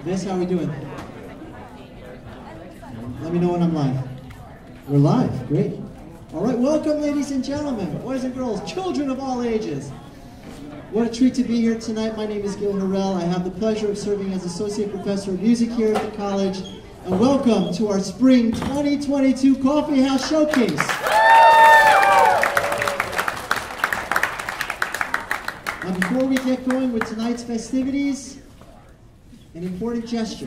This, how we doing? Let me know when I'm live. We're live, great. All right, welcome ladies and gentlemen, boys and girls, children of all ages. What a treat to be here tonight. My name is Gil Harrell. I have the pleasure of serving as Associate Professor of Music here at the college. And welcome to our Spring 2022 Coffee House Showcase. Now before we get going with tonight's festivities, an important gesture.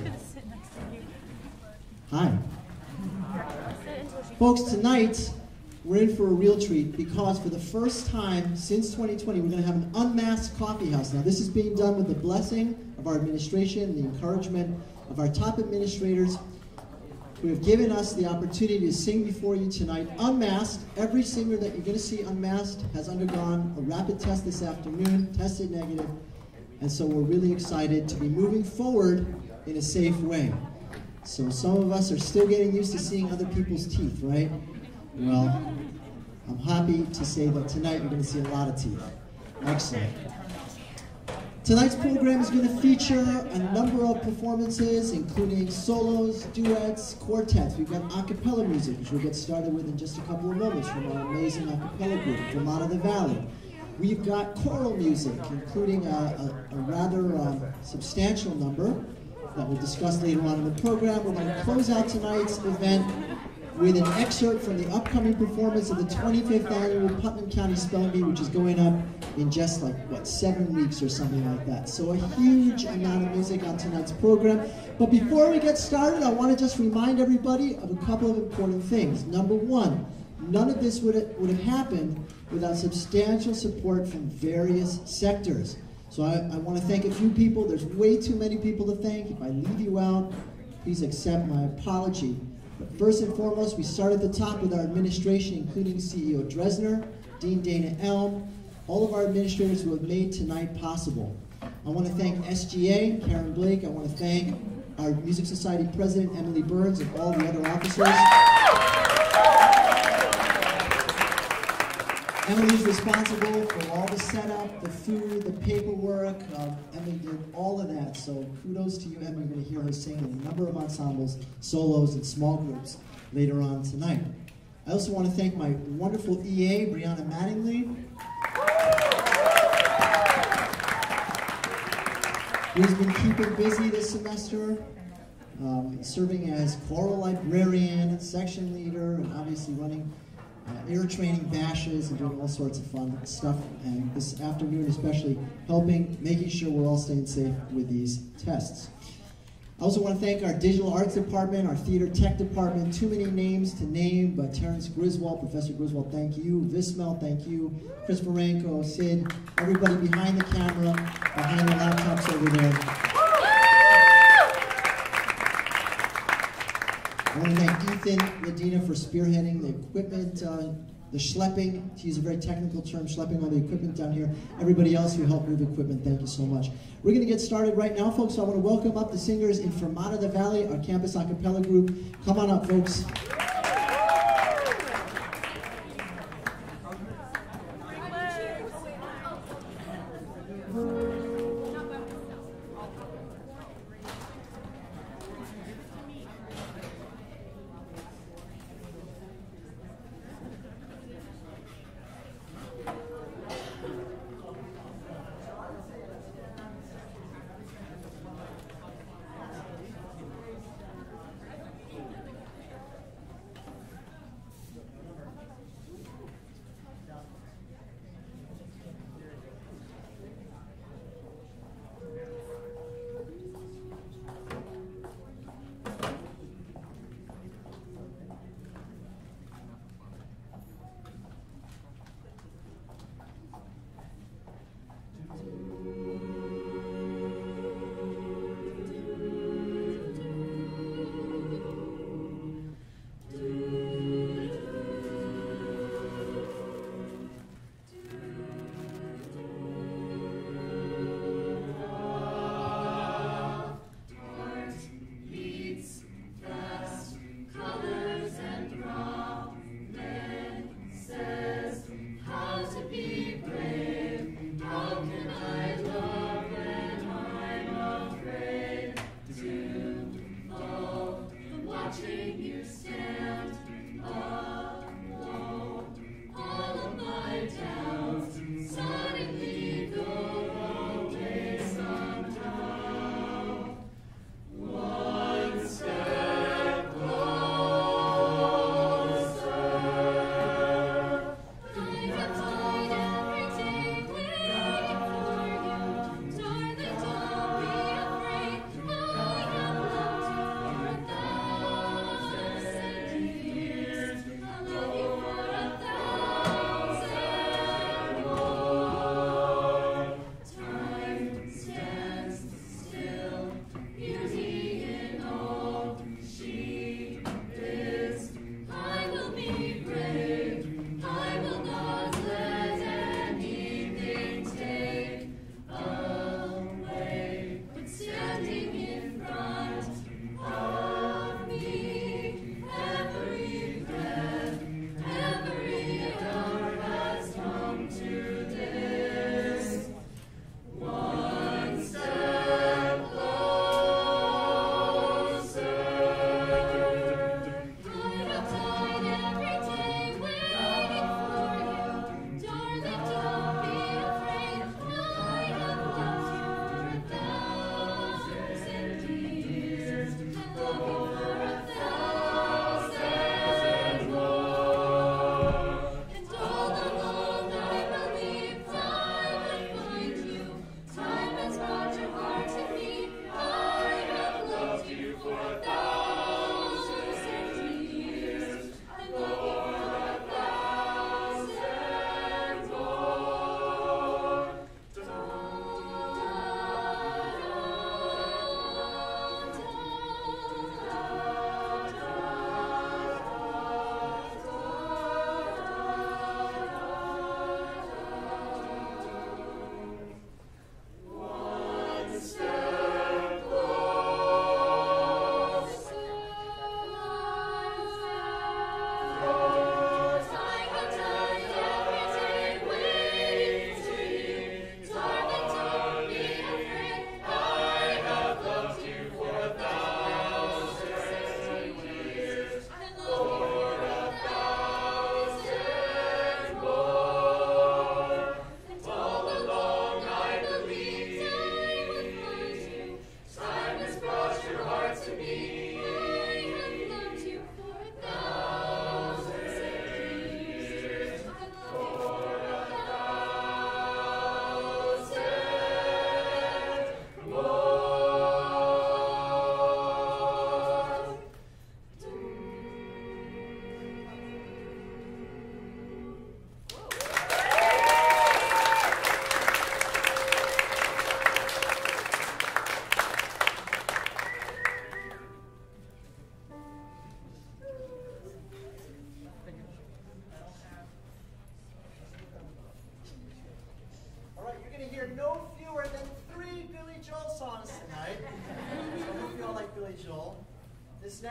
Hi. Folks, tonight we're in for a real treat because for the first time since 2020 we're going to have an unmasked coffee house. Now this is being done with the blessing of our administration, the encouragement of our top administrators who have given us the opportunity to sing before you tonight unmasked. Every singer that you're going to see unmasked has undergone a rapid test this afternoon, tested negative, and so we're really excited to be moving forward in a safe way. So some of us are still getting used to seeing other people's teeth, right? Well, I'm happy to say that tonight you're going to see a lot of teeth. Excellent. Tonight's program is going to feature a number of performances, including solos, duets, quartets. We've got a cappella music, which we'll get started with in just a couple of moments from our amazing a cappella group, Vermont of the Valley. We've got choral music, including a rather substantial number that we'll discuss later on in the program. We're going to close out tonight's event with an excerpt from the upcoming performance of the 25th annual Putnam County Spelling Bee, which is going up in just like, what, 7 weeks or something like that. So a huge amount of music on tonight's program. But before we get started, I want to just remind everybody of a couple of important things. Number one, none of this would have happened without substantial support from various sectors. So I want to thank a few people. There's way too many people to thank. If I leave you out, please accept my apology. But first and foremost, we start at the top with our administration, including CEO Dresner, Dean Dana Elm, all of our administrators who have made tonight possible. I want to thank SGA, Karen Blake. I want to thank our Music Society President, Emily Burns, and all the other officers. Emily's responsible for all the setup, the food, the paperwork. Emily did all of that, so kudos to you, Emily. You're going to hear her sing in a number of ensembles, solos, and small groups later on tonight. I also want to thank my wonderful EA, Brianna Mattingly, who's been keeping busy this semester, serving as choral librarian, section leader, and obviously running air training bashes and doing all sorts of fun stuff, and this afternoon especially making sure we're all staying safe with these tests. I also want to thank our digital arts department, our theater tech department, too many names to name, but Terrence Griswold, Professor Griswold, thank you. Vismel, thank you. Chris Varenko, Sid, everybody behind the camera, behind the laptops over there. I want to thank Ethan Medina for spearheading the equipment, the schlepping, to use a very technical term, schlepping all the equipment down here. Everybody else who helped move equipment, thank you so much. We're going to get started right now, folks. So I want to welcome up the singers in Vermont of the Valley, our campus a cappella group. Come on up, folks.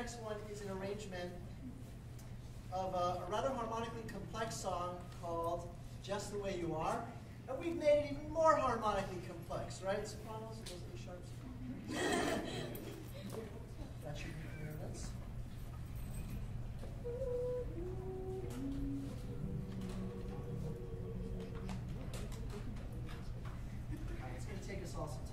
next one is an arrangement of a rather harmonically complex song called Just the Way You Are. And we've made it even more harmonically complex, right? Sopranos, those are the sharps. That should be clear. That's. It's going to take us all some time.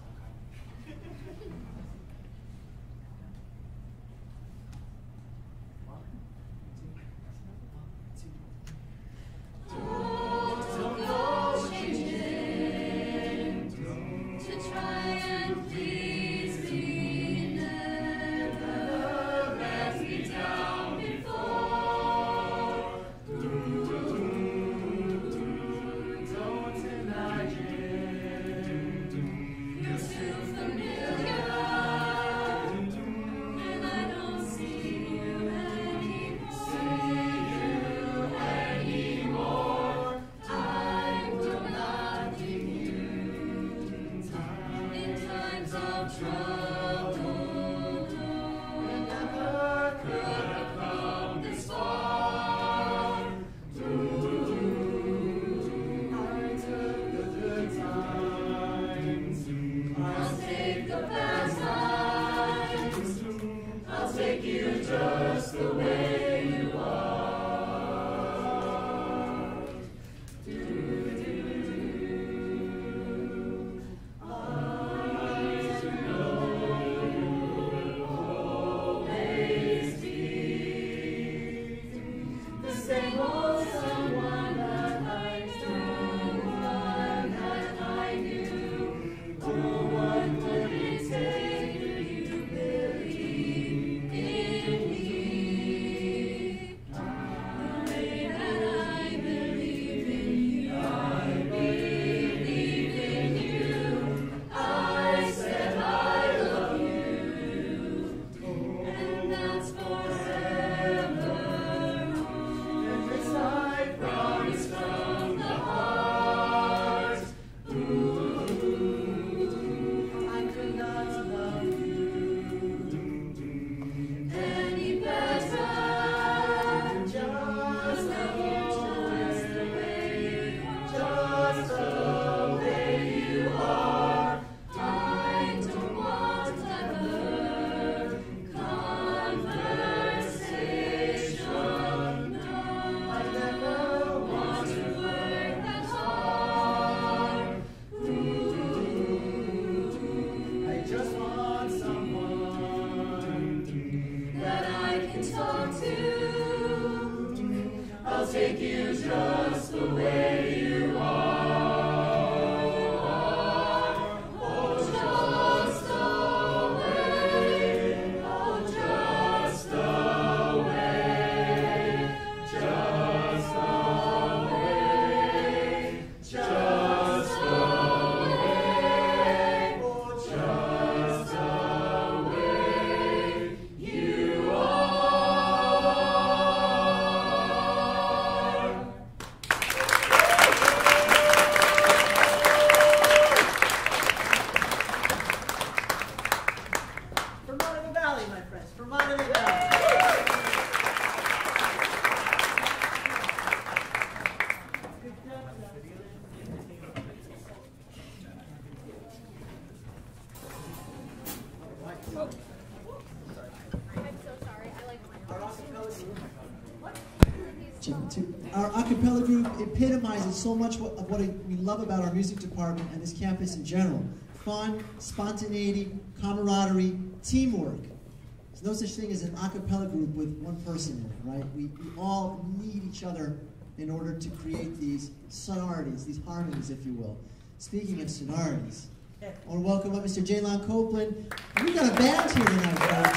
Our a cappella group epitomizes so much of what we love about our music department and this campus in general. Fun, spontaneity, camaraderie, teamwork. There's no such thing as an a cappella group with one person in it, right? We all need each other in order to create these sonorities, these harmonies, if you will. Speaking of sonorities, I want to welcome up Mr. Jalon Copeland. We've got a band here tonight,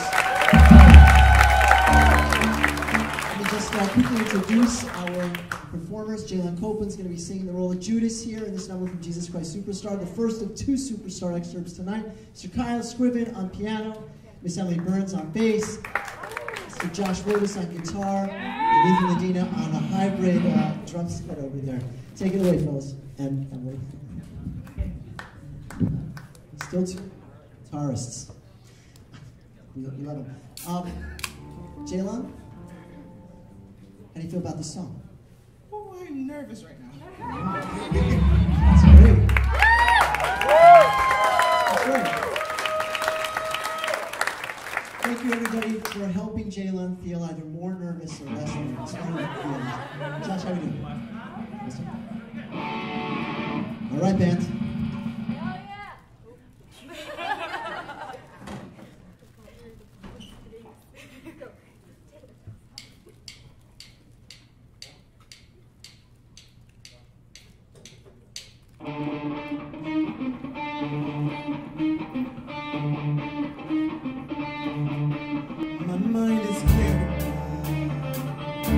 folks. Let me just quickly introduce our performers. Jalon Copeland's going to be singing the role of Judas here in this number from Jesus Christ Superstar, the first of two Superstar excerpts tonight. Mr. Kyle Scriven on piano, Miss Emily Burns on bass, Mr. Josh Willis on guitar, and Ethan Medina on a hybrid drum set over there. Take it away, fellas. And Emily. Still two guitarists. We love them. Jaylon, how do you feel about this song? Oh, I'm nervous right now. That's great. That's great. Thank you, everybody, for helping Jaylon feel either more nervous or less nervous. I don't know how you feel. Josh, how are you doing? All right, band. My mind is clear.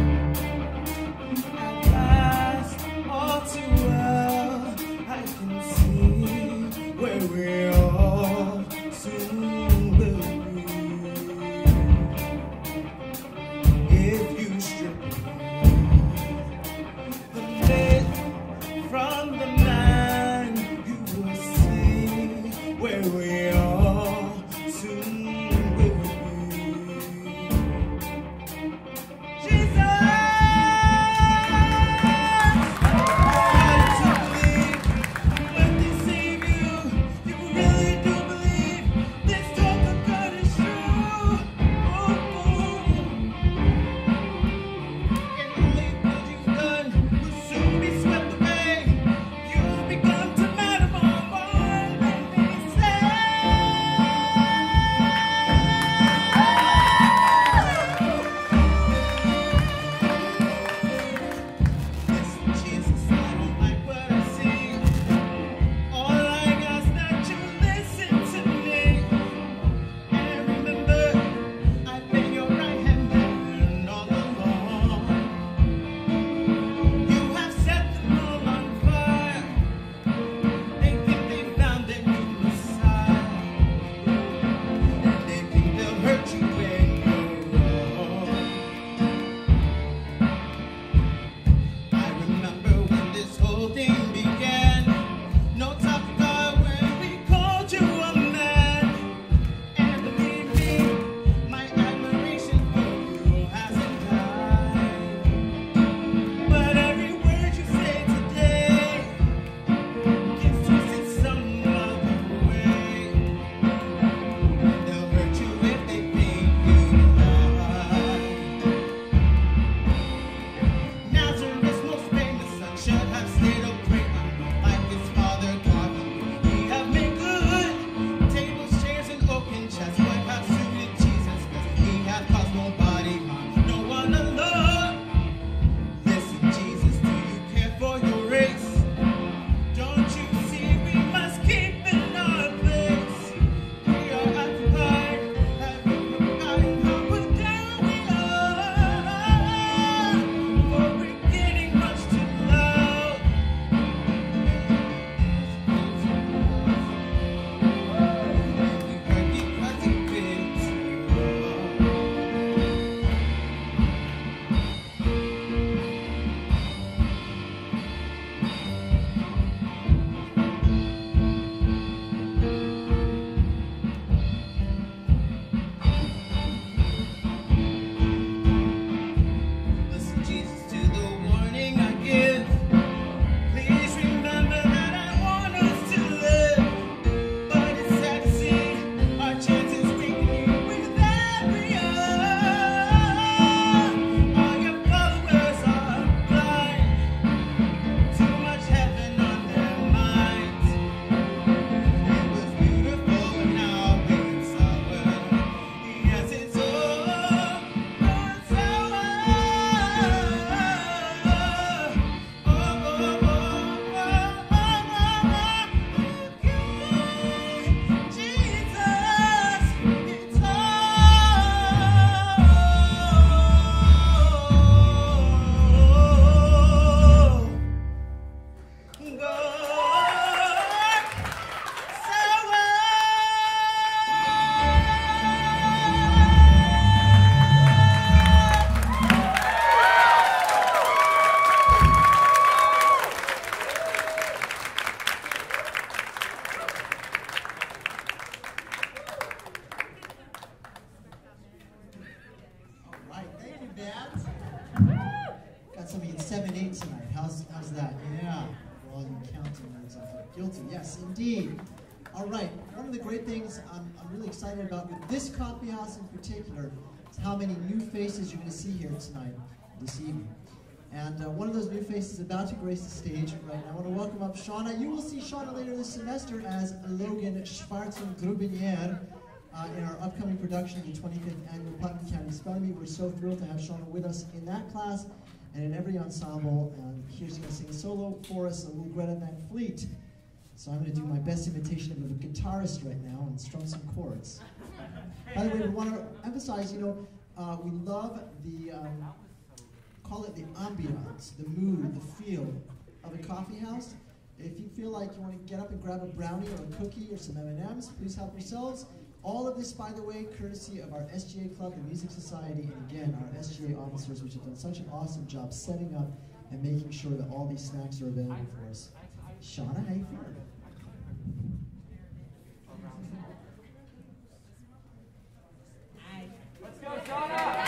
At last, all too well, I can see. and got somebody in 7/8 tonight. How's that? Yeah. Well, you counting words off it. Guilty. Yes, indeed. All right. One of the great things I'm really excited about with this coffee house in particular is how many new faces you're going to see here tonight, this evening. And one of those new faces is about to grace the stage right now. I want to welcome up Shauna. You will see Shauna later this semester as Logan Schwarzen-Grubinier in our upcoming production of the 25th Annual Putnam County Spelling Bee. We're so thrilled to have Shauna with us in that class and in every ensemble. Here's going to sing solo for us a little Greta Van Fleet. So I'm going to do my best imitation of a guitarist right now and strum some chords. By the way, we want to emphasize, we love the, call it the ambiance, the mood, the feel of a coffee house. If you feel like you want to get up and grab a brownie or a cookie or some M&Ms, please help yourselves. All of this, by the way, courtesy of our SGA Club, the Music Society, and again, our SGA officers, which have done such an awesome job setting up and making sure that all these snacks are available for us. Shauna, how you feeling? Let's go, Shauna!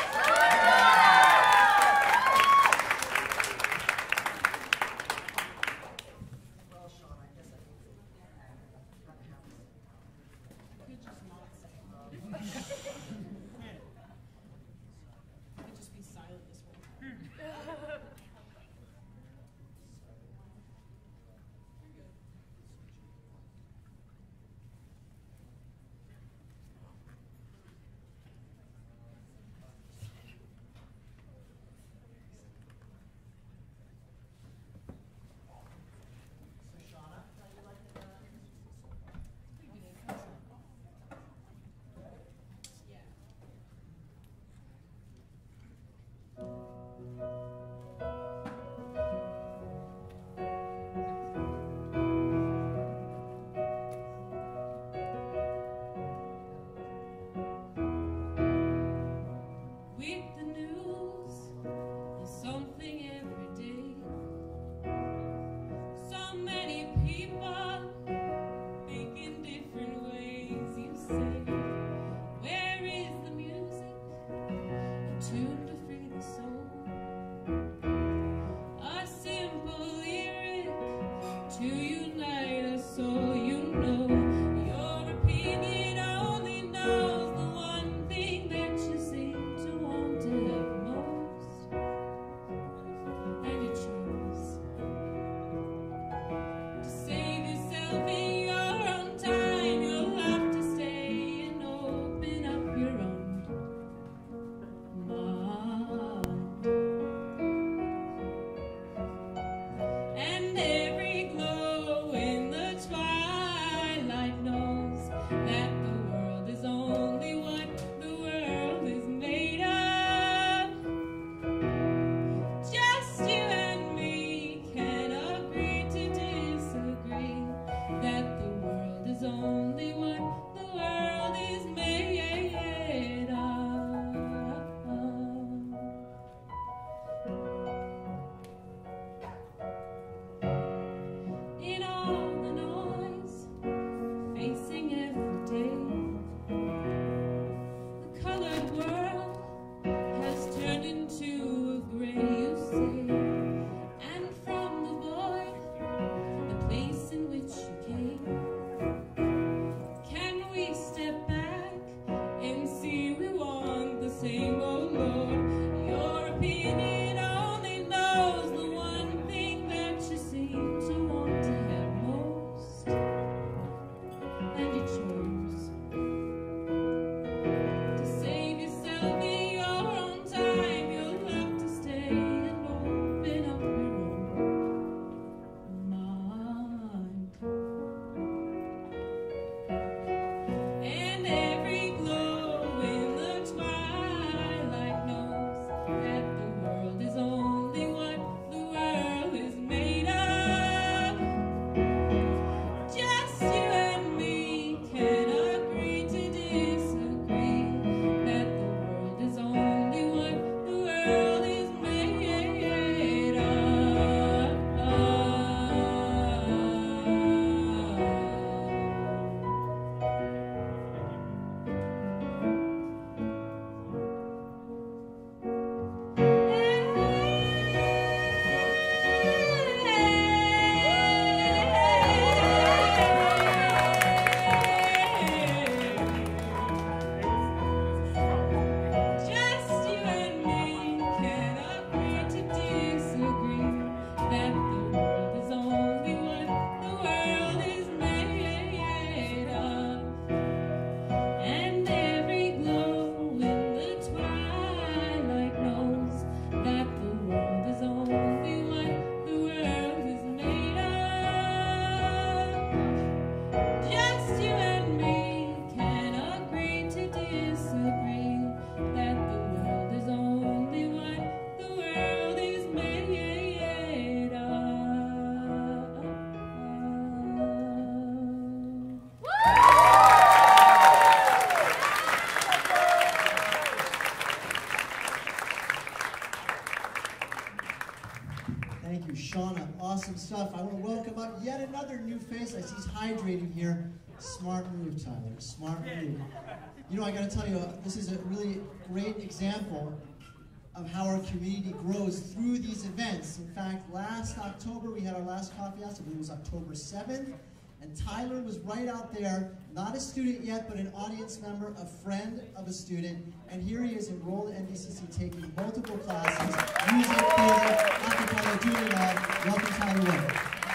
Thank you, Shauna. Awesome stuff. I want to welcome up yet another new face. I see he's hydrating here. Smart move, Tyler. Smart move. You know, I got to tell you, this is a really great example of how our community grows through these events. In fact, last October, we had our last coffee house. I believe it was October 7th. And Tyler was right out there, not a student yet, but an audience member, a friend of a student. And here he is enrolled at NDCC taking multiple classes, music, theater, acapella, doing it all. Welcome, Tyler Wood.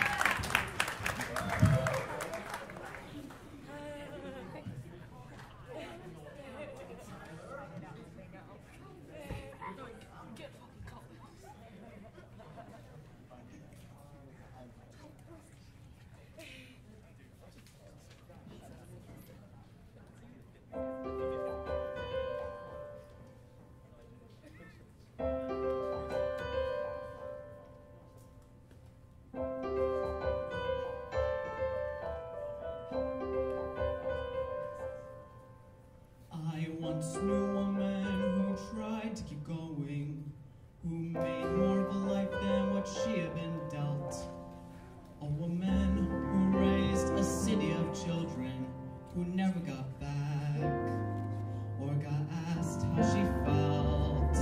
Once knew a man who tried to keep going, who made more of a life than what she had been dealt. A woman who raised a city of children, who never got back or got asked how she felt.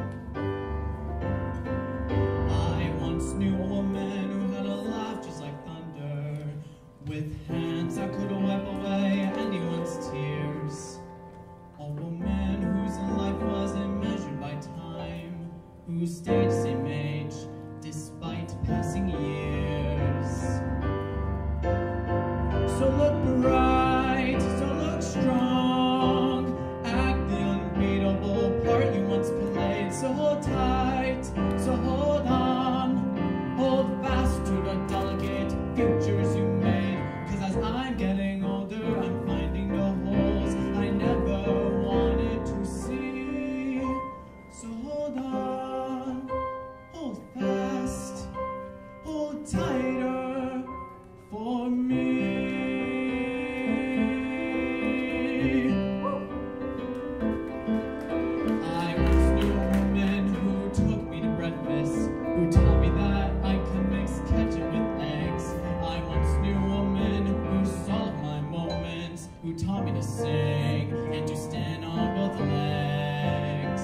I once knew a woman who had a laugh just like thunder, with hands that could wipe away anyone's tears. A woman whose life wasn't measured by time, who stayed the same age despite passing years. So look bright, so look strong, act the unbeatable part you once played. So hold tight, so hold on, hold fast to the delicate futures you made. 'Cause as I'm getting older, I'm finding the holes I never wanted to see. So hold on, hold fast, hold tighter for me. I once knew a woman who took me to breakfast, who taught me that I could mix ketchup with eggs. I once knew a woman who solved my moments, who taught me to sing and to stand on both legs.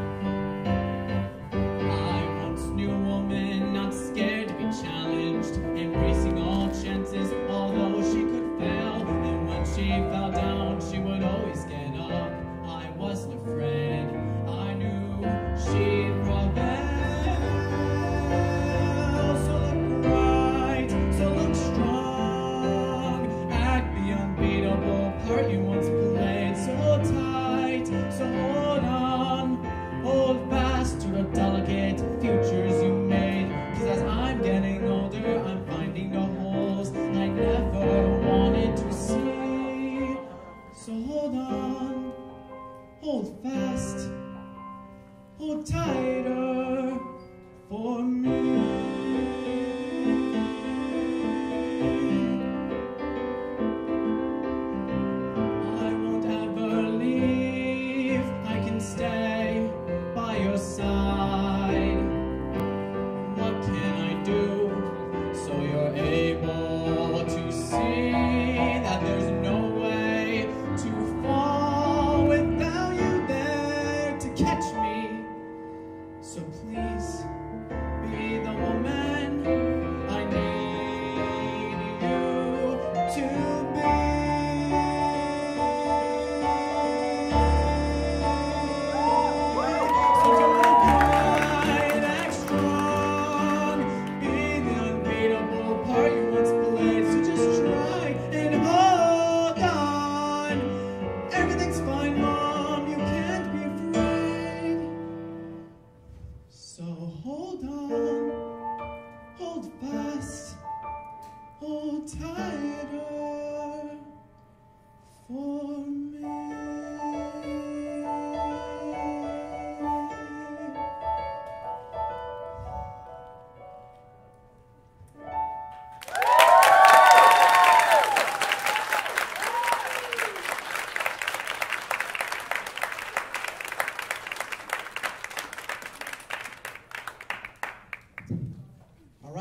I once knew a woman not scared to be challenged, embracing all chances, although she could fail. And when she fell down, she would always get up. I wasn't afraid, I knew she'd prevail. So look bright, so look strong, act the unbeatable part you once played. So hold tight, so hold on, hold fast to the delicate futures you made. 'Cause as I'm getting older, I'm finding the holes I never wanted to see. So hold on, hold fast, hold tighter for me. I won't ever leave, I can stay by your side. What can I do so you're able to see that there's no way to fall without you there to catch me? So please be the woman I need you to be. So don't cry, act strong, be the unbeatable part you once played. So just try and hold on. Everything's fine, Mom, you can't be afraid. So hold on, hold fast, hold tighter for me.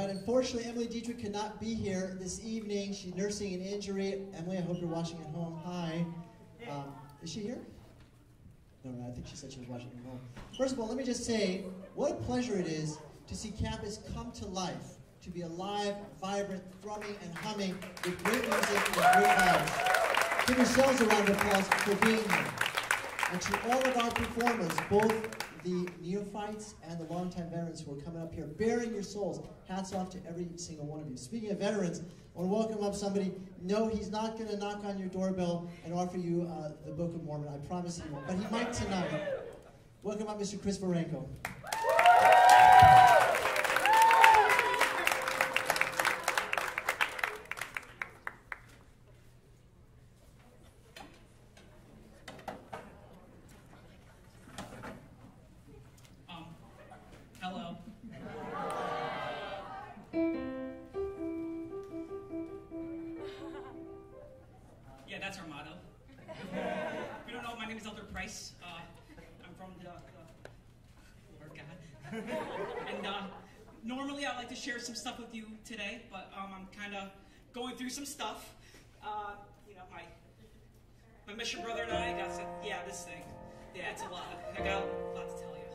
But unfortunately, Emily Dietrich could not be here this evening. She's nursing an injury. Emily, I hope you're watching at home. Hi. Is she here? No, I think she said she was watching at home. First of all, let me just say, what a pleasure it is to see campus come to life, to be alive, vibrant, thrumming, and humming with great music and great vibes. Give yourselves a round of applause for being here. And to all of our performers, both the neophytes and the longtime veterans who are coming up here, bearing your souls. Hats off to every single one of you. Speaking of veterans, I want to welcome up somebody. No, he's not going to knock on your doorbell and offer you the Book of Mormon. I promise he won't. But he might tonight. Welcome up Mr. Chris Varenko. Hello. Yeah, that's our motto. If you don't know, my name is Elder Price. I'm from the Lord God. And normally I like to share some stuff with you today, but I'm kind of going through some stuff. You know, my mission brother and I got some, this thing. Yeah, it's a lot. I got a lot to tell you.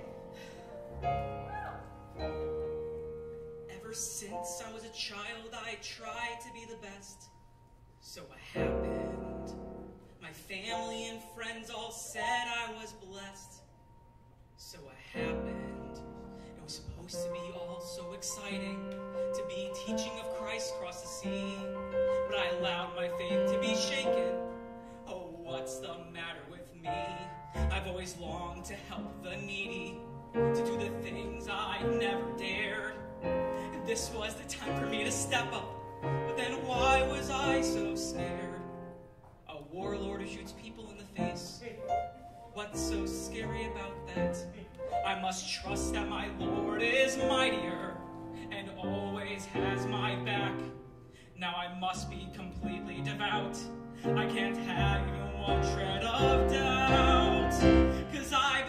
Ever since I was a child, I tried to be the best. So what happened? My family and friends all said I was blessed. So what happened? It was supposed to be all so exciting, to be teaching of Christ across the sea. But I allowed my faith to be shaken. Oh, what's the matter with me? I've always longed to help the needy, to do the things I never dared. And this was the time for me to step up. But then why was I so scared? A warlord who shoots people in the face. What's so scary about that? I must trust that my Lord is mightier and always has my back. Now I must be completely devout. I can't have even one shred of doubt. 'Cause I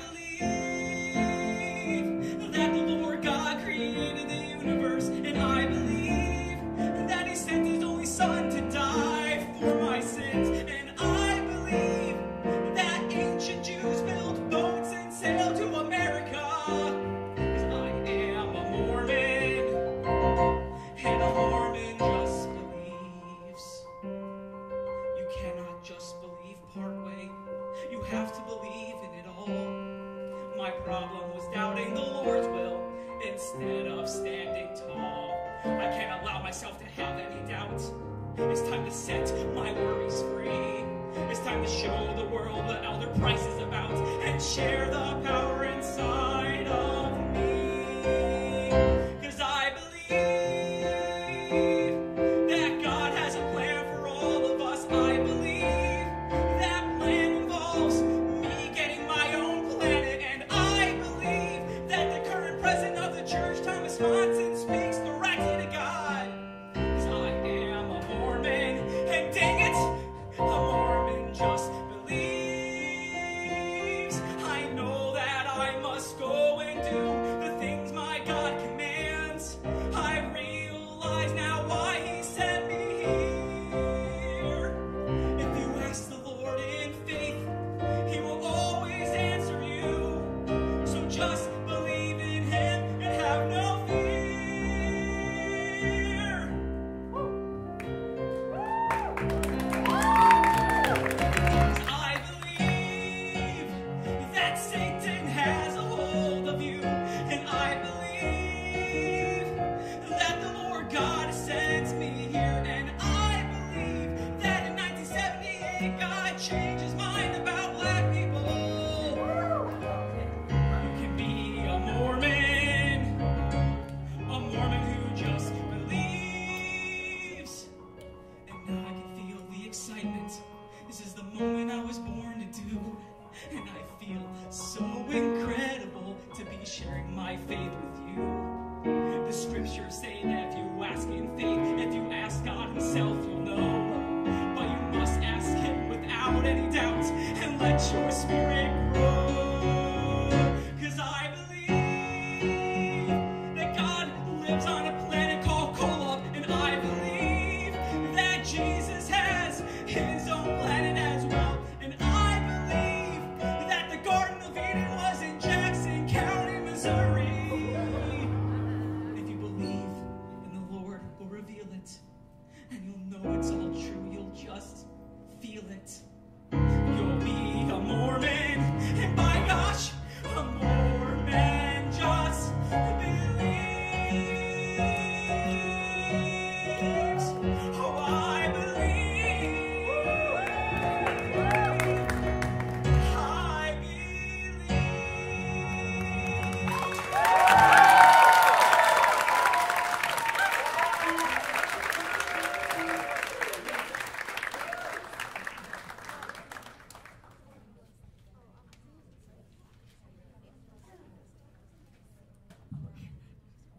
believe that the Lord God created the universe, and I believe that He sent His only Son to die for my sins, and I believe that ancient Jews built boats and sailed to America. 'Cause I am a Mormon, and a Mormon just believes. You cannot just believe partway. You have to believe in it all. My problem was doubting the Lord's will instead of standing tall. I can't allow myself to have any doubt. It's time to set my worries free. It's time to show the world what Elder Price is about and share the power inside of me. 'Cause I believe that God has a plan for all of us. I believe that plan involves me getting my own planet, and I believe that the current president of the church, Thomas Monson, speaks directly to God. 'Cause I am a Mormon, and dang it, a Mormon just believes. I know that I must go and do the things my God commands. I realize now why He sent me here. If you ask the Lord in faith, He will always answer you. So just believe in Him and have no fear. I believe that Satan has a hold of you, and I believe that the Lord God sends me here, and I believe that in 1978 God changed His mind about black people. You can be a Mormon who just believes. And now I can feel the excitement. This is the moment I was born to do. And I feel so incredible to be sharing my faith with you. The scriptures say that if you ask in faith, if you ask God Himself, you'll know. But you must ask Him without any doubt and let your spirit grow. 'Cause I believe that God lives on a planet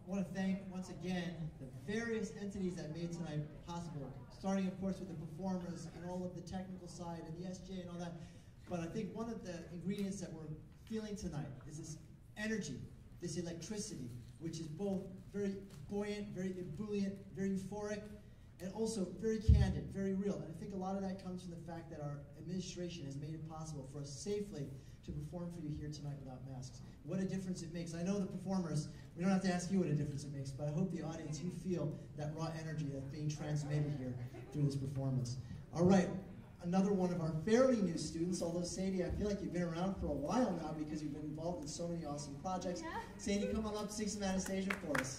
I want to thank, once again, the various entities that made tonight possible, starting, of course, with the performers and all of the technical side and the SJ and all that. But I think one of the ingredients that we're feeling tonight is this energy, this electricity, which is both very buoyant, very ebullient, very euphoric, and also very candid, very real. And I think a lot of that comes from the fact that our administration has made it possible for us safely to perform for you here tonight without masks. What a difference it makes. I know the performers, we don't have to ask you what a difference it makes, but I hope the audience, you feel that raw energy that's being transmitted here through this performance. All right, another one of our fairly new students, although Sadie, I feel like you've been around for a while now because you've been involved in so many awesome projects. Yeah. Sadie, come on up, sing some Anastasia for us.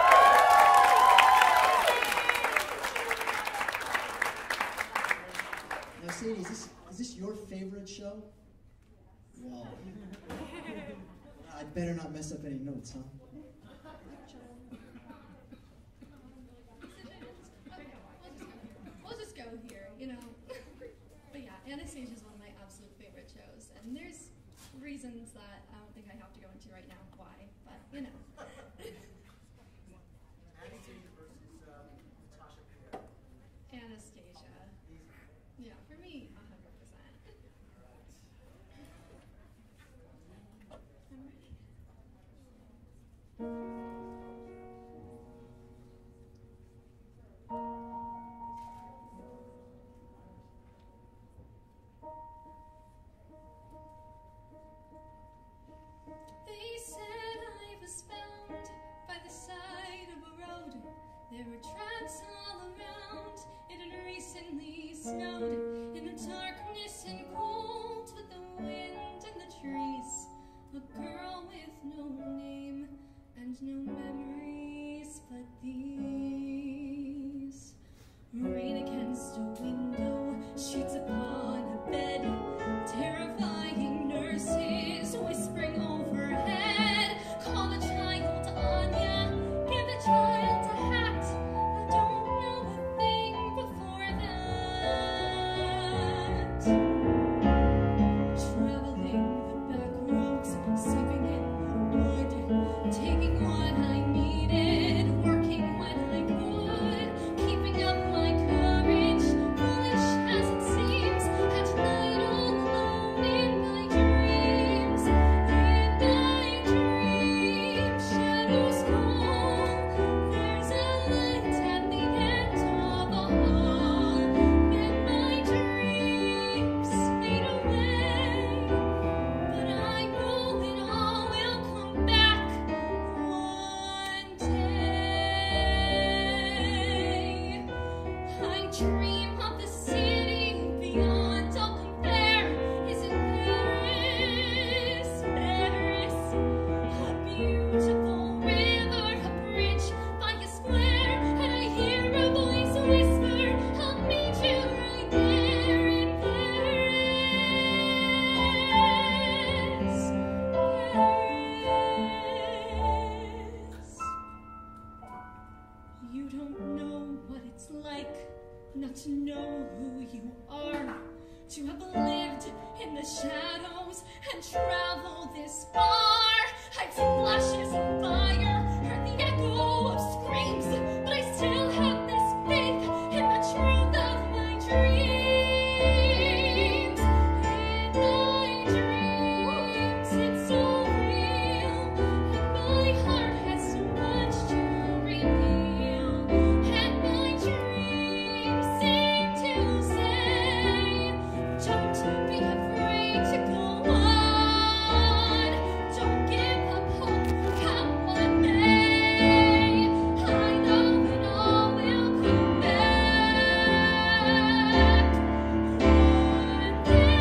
Now, Sadie, is this your favorite show? Wow. I better not mess up any notes, huh? We'll just go here, you know. But yeah, Anastasia is one of my absolute favorite shows, and there's reasons that I don't think I have to go into right now why, but you know. Anastasia versus Natasha Pierre. Anastasia. Yeah, for me, 100%. They said I was found by the side of a road. There were tracks all around. It had recently snowed in the darkness and cold with the wind and the trees. A girl with no name and no memories but these. Rain against a window, sheets upon a bed, terrifying nurses whispering overhead. Call the child Anya, give the child a hat. I don't know a thing before that. Traveling the back roads, sleeping in the wood, taking what I needed, working when I could, keeping up my courage, foolish as it seems, at night all alone in my dreams. In my dreams, shadows fall, there's a light at the end of the hall, and my dreams fade away, but I know it all will come back one day. I dream of the city beyond all compare. Is it Paris? Paris? A beautiful river, a bridge by a square, and I hear a voice whisper, I'll meet you right there in Paris. Paris. You don't know what it's like not to know who you are, to have lived in the shadows and traveled this far. I've seen flashes of fire, heard the echo of screams, but I still have this faith in the truth of my dreams. In my dreams, it's so real, and my heart has so much to reveal. And my dreams seem to say, don't be afraid to go on, don't give up hope, come what may. I know it all will come back one day.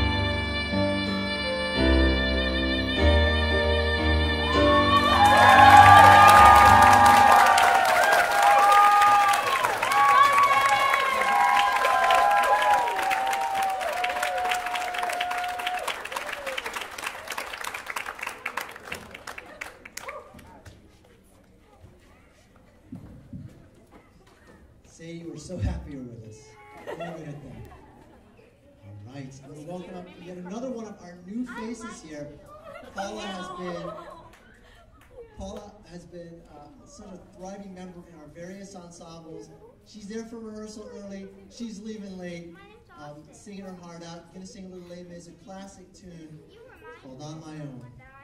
Sadie, we're so happy you're with us. Really good at that. All right, I'm going to welcome up yet another one of our new faces here. Paula has been such a thriving member in our various ensembles. She's there for rehearsal early. She's leaving late, singing her heart out. Going to sing a little Les Mis, a classic tune called On My Own.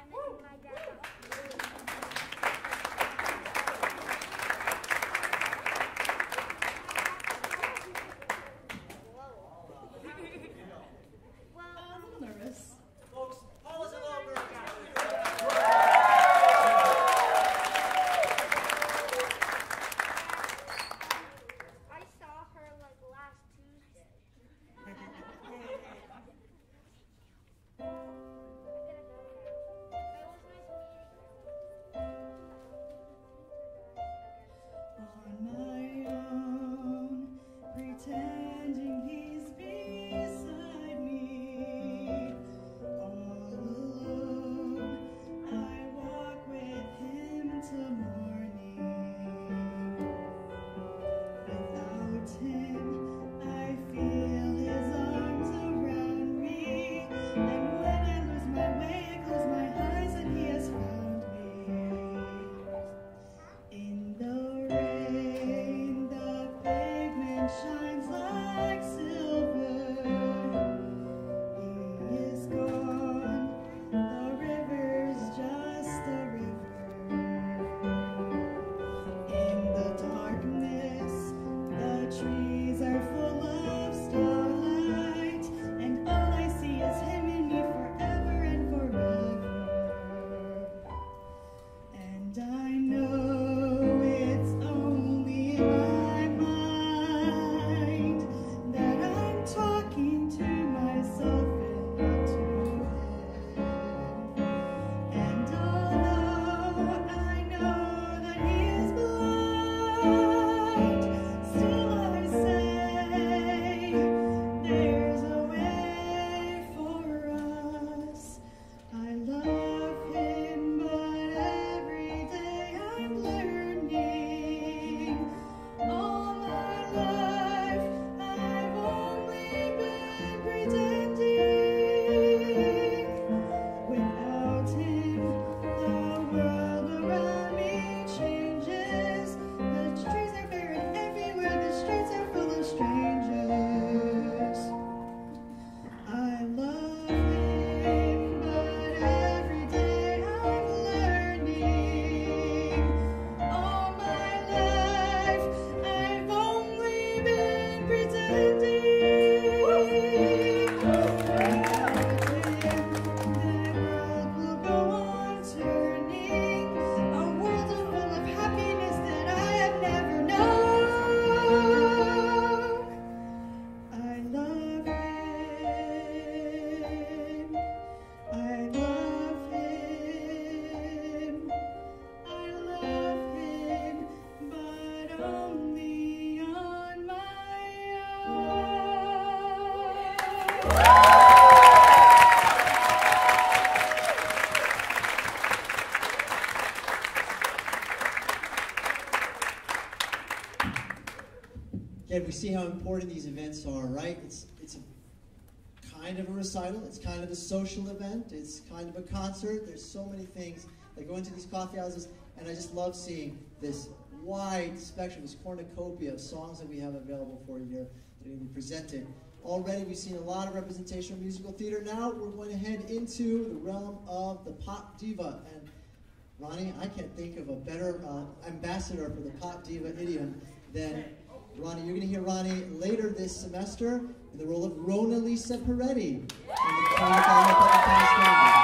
I'm a little nervous. Folks, Paula's a little nervous. I saw her like last Tuesday. I gotta go now. It was nice meeting you. On my own, pretending he's beside me. All alone, I walk with him till morning. Without him, I feel his arms around me. And when I lose my way, I close my eyes and he has found me. In the rain, the pavement shines like silver. He is gone, the river's just a river. In the darkness, the trees are full of starlight, and all I see is him and me forever and forever. And I know it's only in my mind that I'm talking to myself and not to him. And although I know that he is blind, still I say there's a way for us. I love him, but every day I'm learning. All my life I've only been pretending. Without him, the world around me changes. The trees are barren everywhere, the streets are full of strangers. I love him, but every day I'm learning. All my life I've only been pretending. Without him, the world will go on turning, a world full of happiness that I have never known. I love him. I love him. I love him, but only on my own. Again, we see how important these events are, right? It's a kind of a recital. It's kind of a social event. It's kind of a concert. There's so many things that go into these coffee houses, and I just love seeing this wide spectrum, this cornucopia of songs that we have available for you here that are going to be presented. Already, we've seen a lot of representation of musical theater. Now, we're going to head into the realm of the pop diva. And Ronnie, I can't think of a better ambassador for the pop diva idiom than Ronnie. You're going to hear Ronnie later this semester in the role of Rona Lisa Peretti in the Carnival of Public House.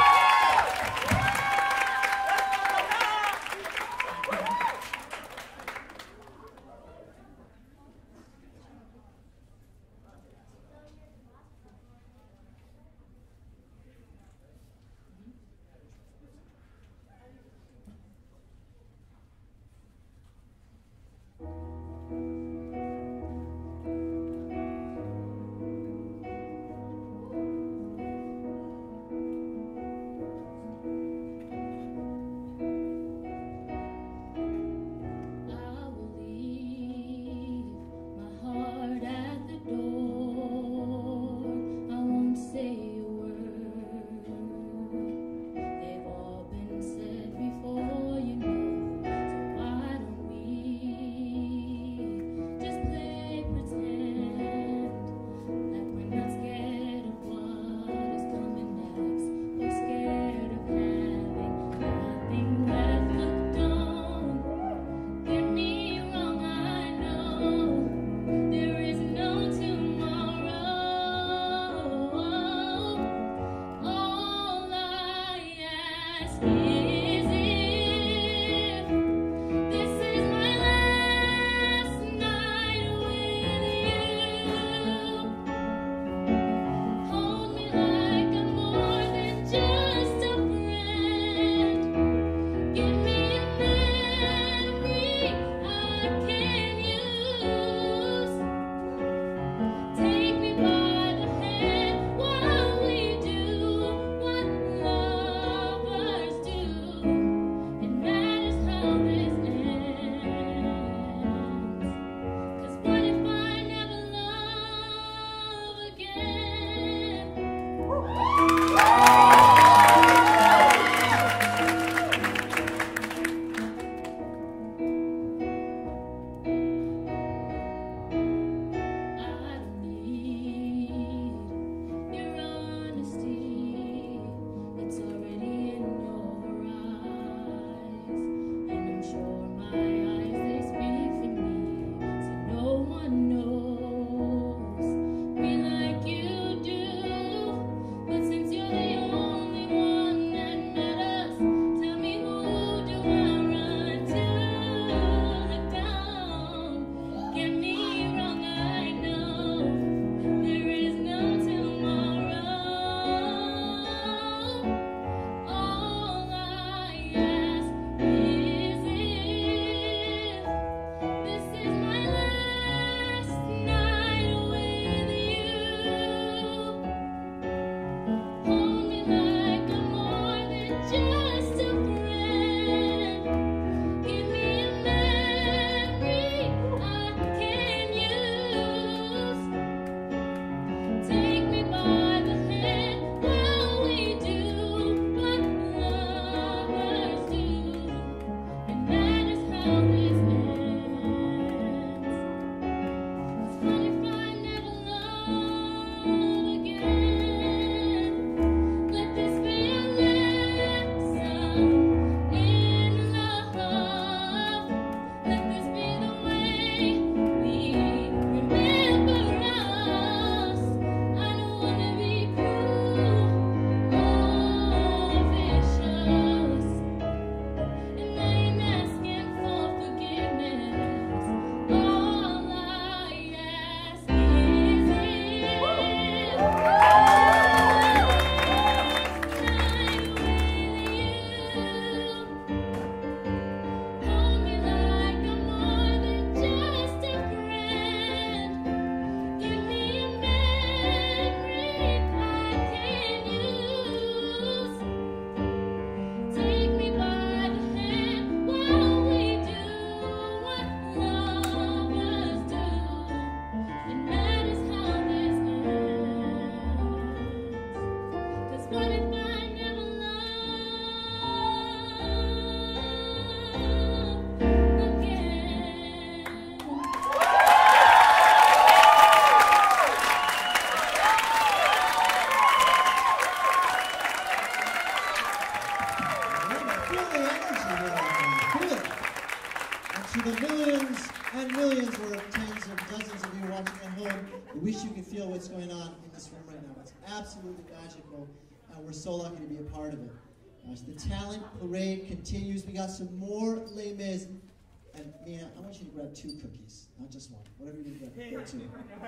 To the millions and millions or tens of dozens of you watching at home, I wish you could feel what's going on in this room right now. It's absolutely magical, and we're so lucky to be a part of it. So the talent parade continues. We got some more Les Mis. And Mia, I want you to grab 2 cookies, not just one. Whatever you need to grab 2.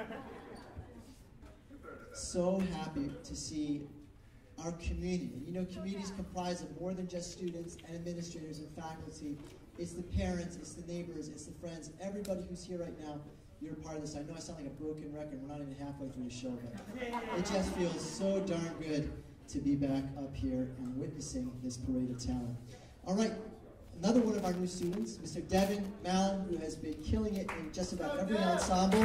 So happy to see our community. You know, communities comprise of more than just students and administrators and faculty. It's the parents, it's the neighbors, it's the friends. Everybody who's here right now, you're a part of this. I know I sound like a broken record. We're not even halfway through the show, but it just feels so darn good to be back up here and witnessing this parade of talent. All right, another one of our new students, Mr. Devin Mallon, who has been killing it in just about every ensemble.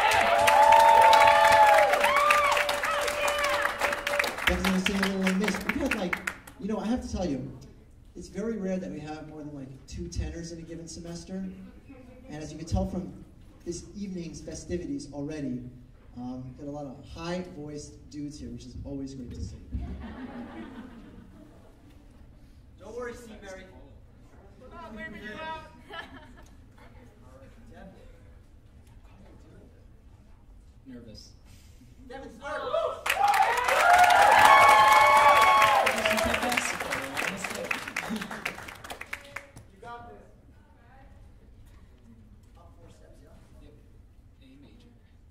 Devin's going to sing a little Les Mis. We have you know, I have to tell you, it's very rare that we have more than 2 tenors in a given semester. And as you can tell from this evening's festivities already, got a lot of high-voiced dudes here, which is always great to see. Don't worry, Seabury. We're not wearing you out. Nervous. Devin, start. You got this. Up 4 steps, yeah? Yep. A major.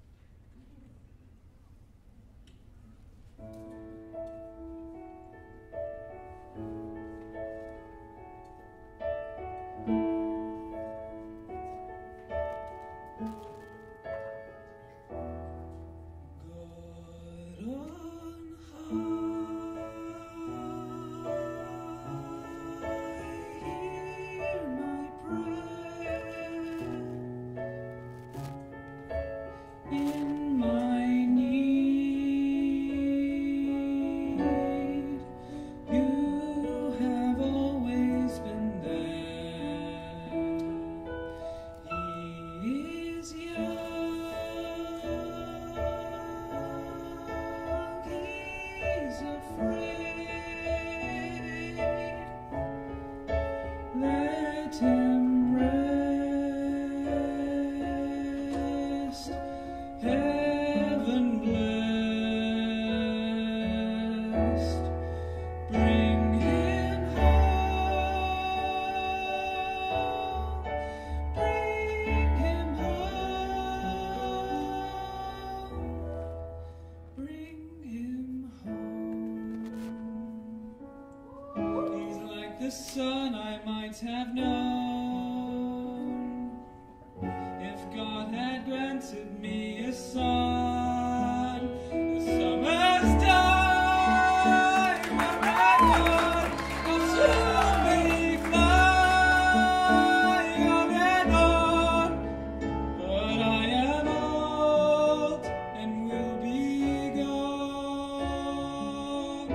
The son I might have known if God had granted me a son. The summer's done when I thought I'll soon be flying on and on, but I am old and will be gone.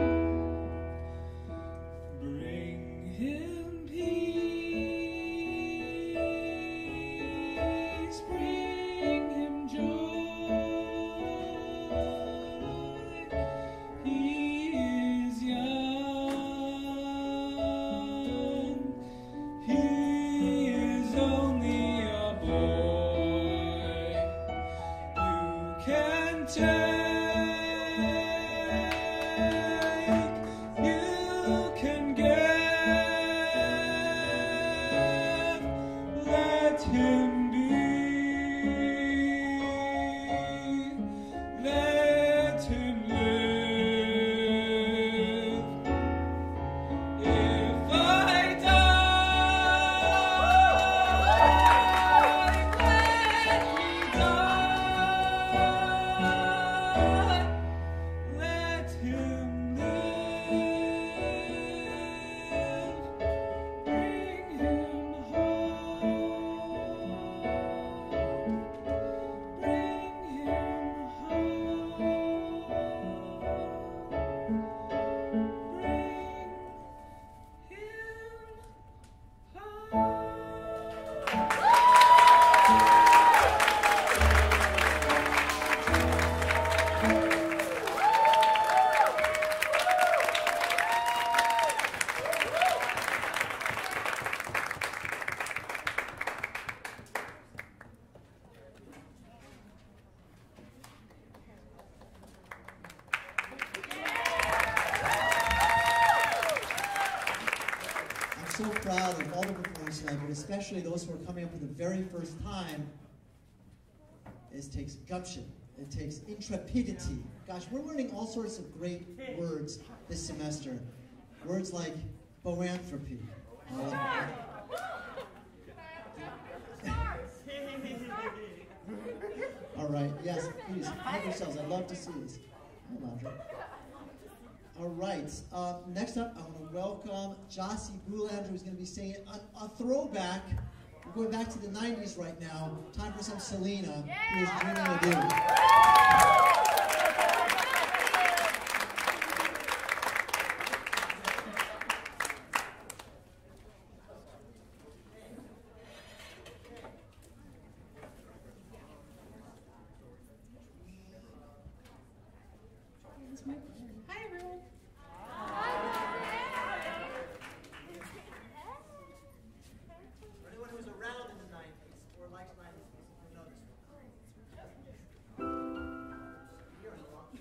Bring him peace, bring him joy. He is young, he is only a boy. You can take, you can give. Let him be, let him live. If I die, let me die. Let him live. Bring him home. tonight, but especially those who are coming up for the very first time, it takes gumption. It takes intrepidity. Gosh, we're learning all sorts of great words this semester. Words like boanthropy. All right, yes, please, help yourselves. I'd love to see this. Hi, Landra. All right, next up, I want to welcome Jossie Boulanger, who's going to be singing a throwback. We're going back to the 90s right now. Time for some Selena, who is Dreaming of You. Hi, everyone. For anyone who was around in the 90s or likes 90s music, you'll know this one. You're in the wrong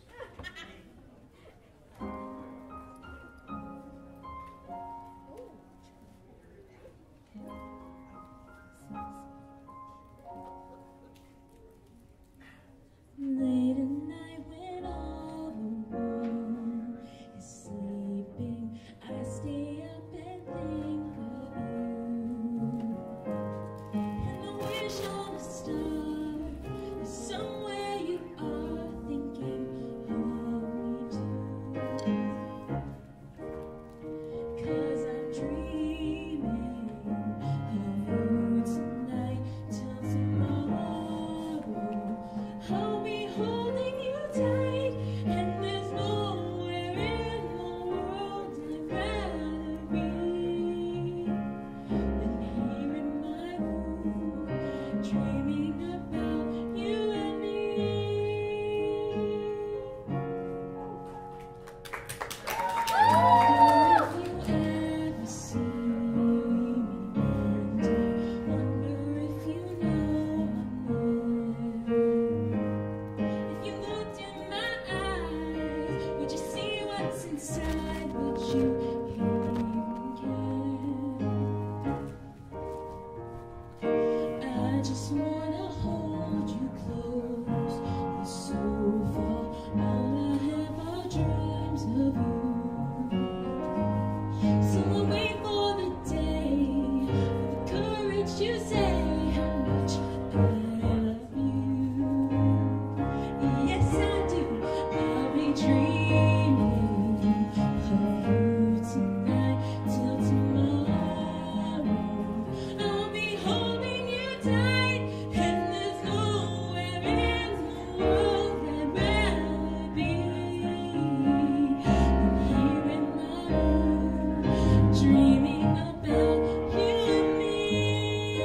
Late at night when all the world is sleeping, I stay up and think of you. And I wish on a star that somewhere you are thinking of me too. 'Cause I'm dreaming of you tonight till tomorrow. I'll be holding you tight, and there's nowhere in the world I'd rather be than here in my room, dreaming about you and me. I wonder if you ever see me, and I wonder if you know I'm there. If you looked in my eyes, would you see what's inside? Would you even care? I just wanna hold you close, but so far all I have are dreams of you. So I wait for the day, for the courage to say how much I love you. Yes, I do. I'll be dreaming of you tonight till tomorrow. I'll be holding you tight, and there's nowhere in the world I'd rather be than here in my room, dreaming about you and me.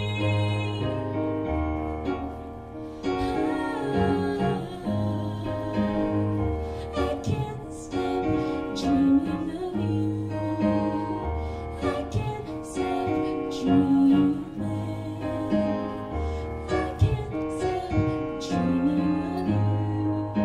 I can't stop dreaming of you. I can't stop dreaming. I can't stop dreaming of you.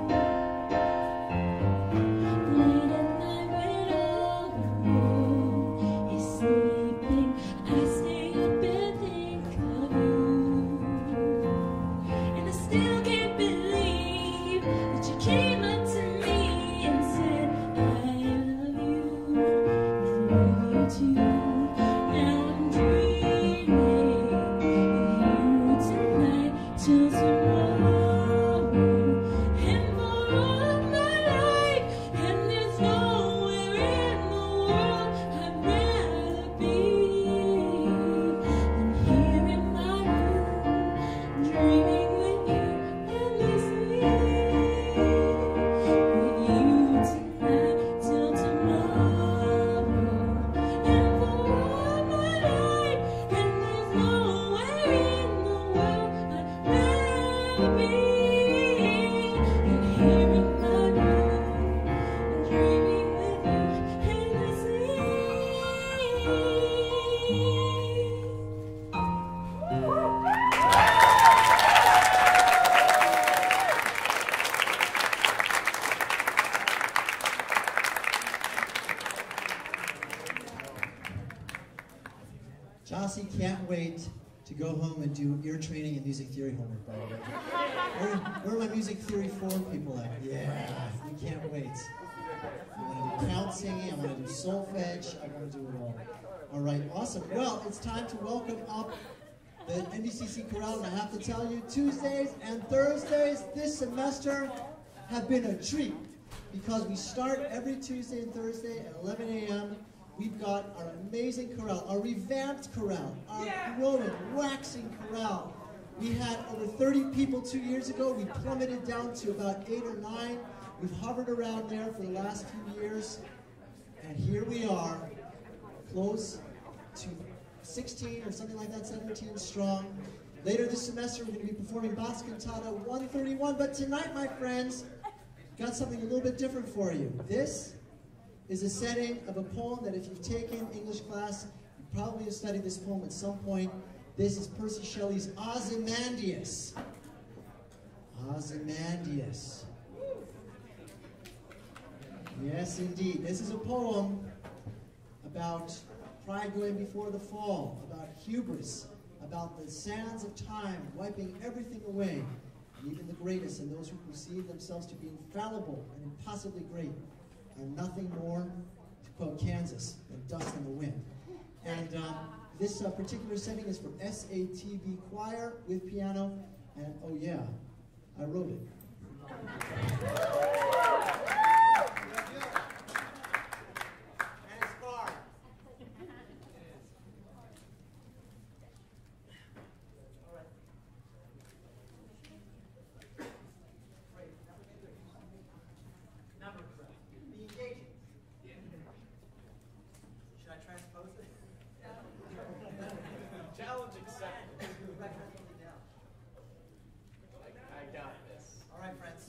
Late at night when all the world is sleeping, I stay up and think of you. And I still can't believe that you came up to me and said, I love you too. Now I'm dreaming. Rossi can't wait to go home and do ear training and music theory homework, by the way. Where are my music theory 4 people at? Yeah, we can't wait. I want to do count singing, I want to do solfege, I want to do it all. All right, awesome. Well, it's time to welcome up the NBCC Chorale, and I have to tell you, Tuesdays and Thursdays this semester have been a treat because we start every Tuesday and Thursday at 11 a.m. We've got our amazing chorale, our revamped chorale, our growing, waxing chorale. We had over 30 people 2 years ago. We plummeted down to about 8 or 9. We've hovered around there for the last few years. And here we are, close to 16 or something like that, 17 strong. Later this semester, we're going to be performing Bach Cantata 131. But tonight, my friends, got something a little bit different for you. This is a setting of a poem that if you've taken English class, you probably have studied this poem at some point. This is Percy Shelley's Ozymandias. Ozymandias. Yes, indeed. This is a poem about pride going before the fall, about hubris, about the sands of time wiping everything away, and even the greatest and those who perceive themselves to be infallible and impossibly great are nothing more, to quote Kansas, than dust in the wind. And this particular setting is for SATB choir with piano, and oh yeah, I wrote it. And it's far. All right. Number correct. Be engaging. Should I transpose it? Challenge accepted. I got this. All right, friends.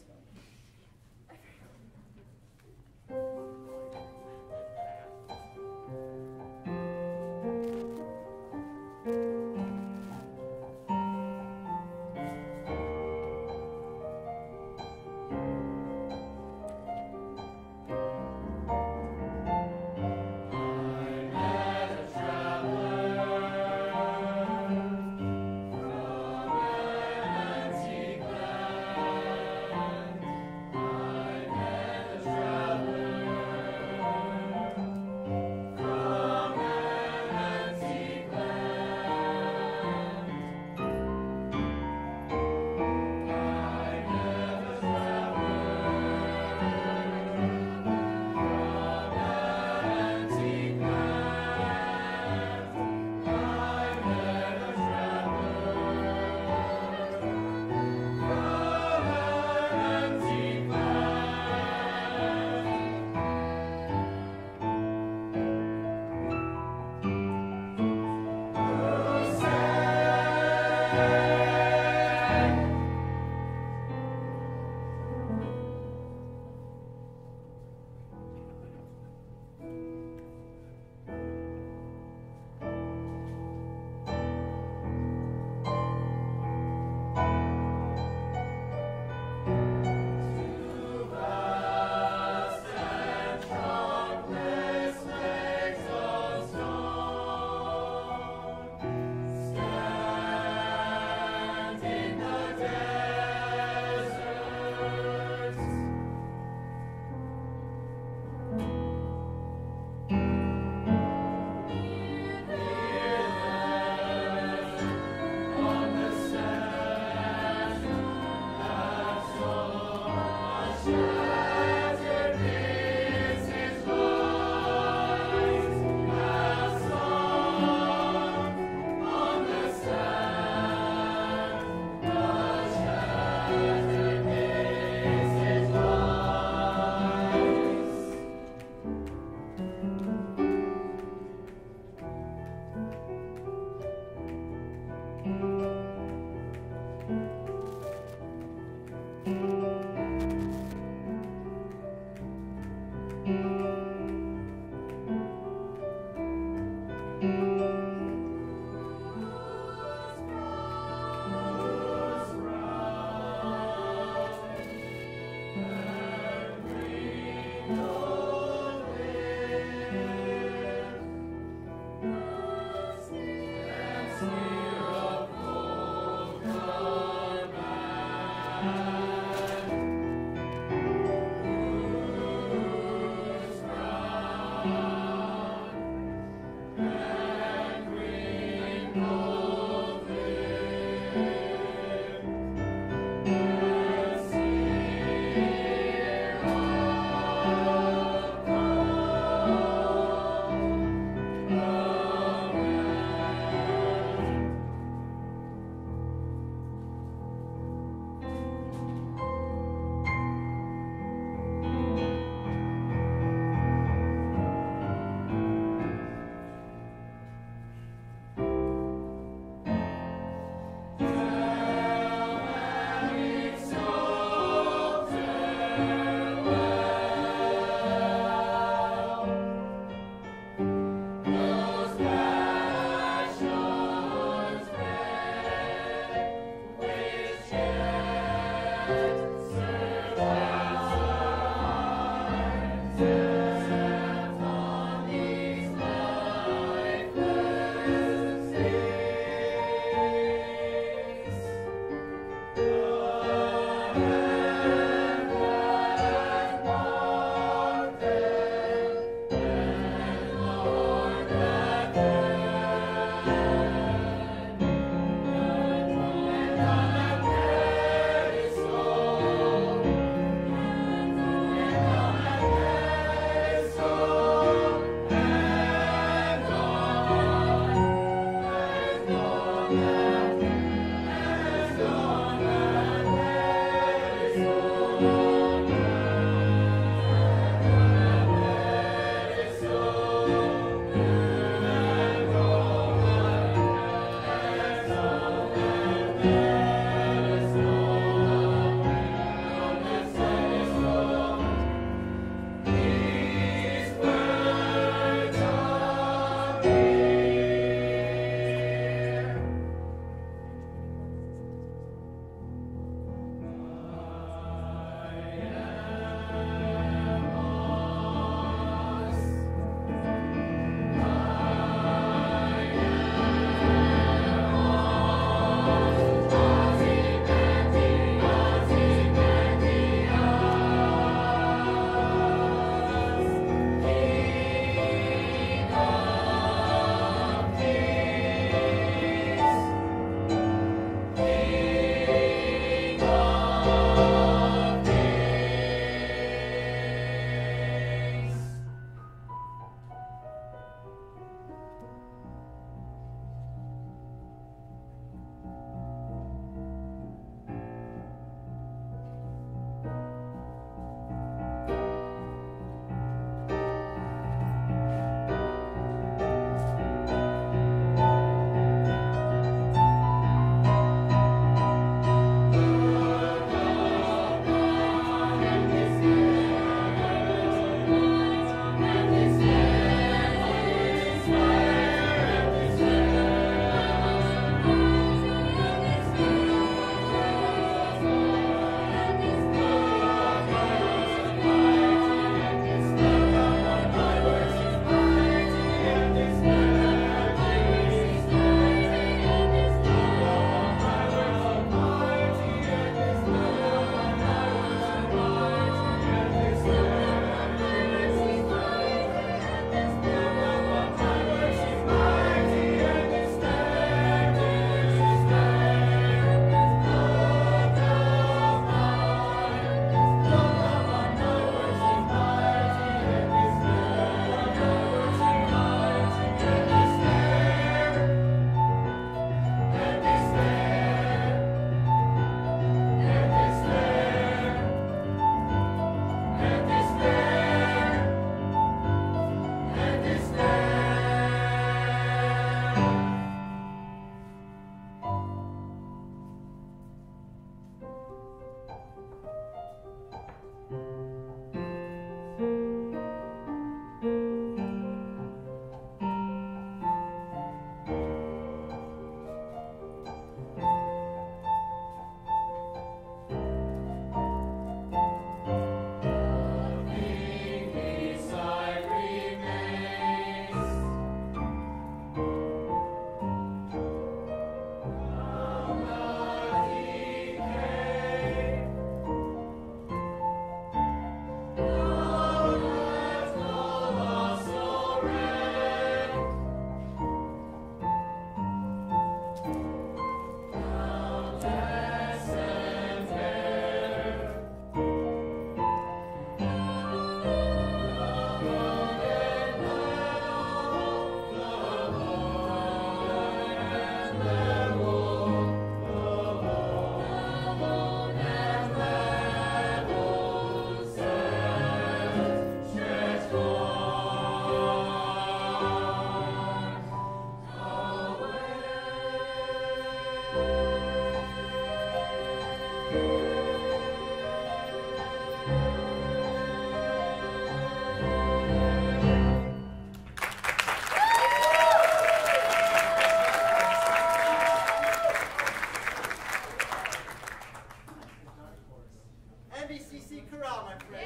NBCC Chorale, my friend.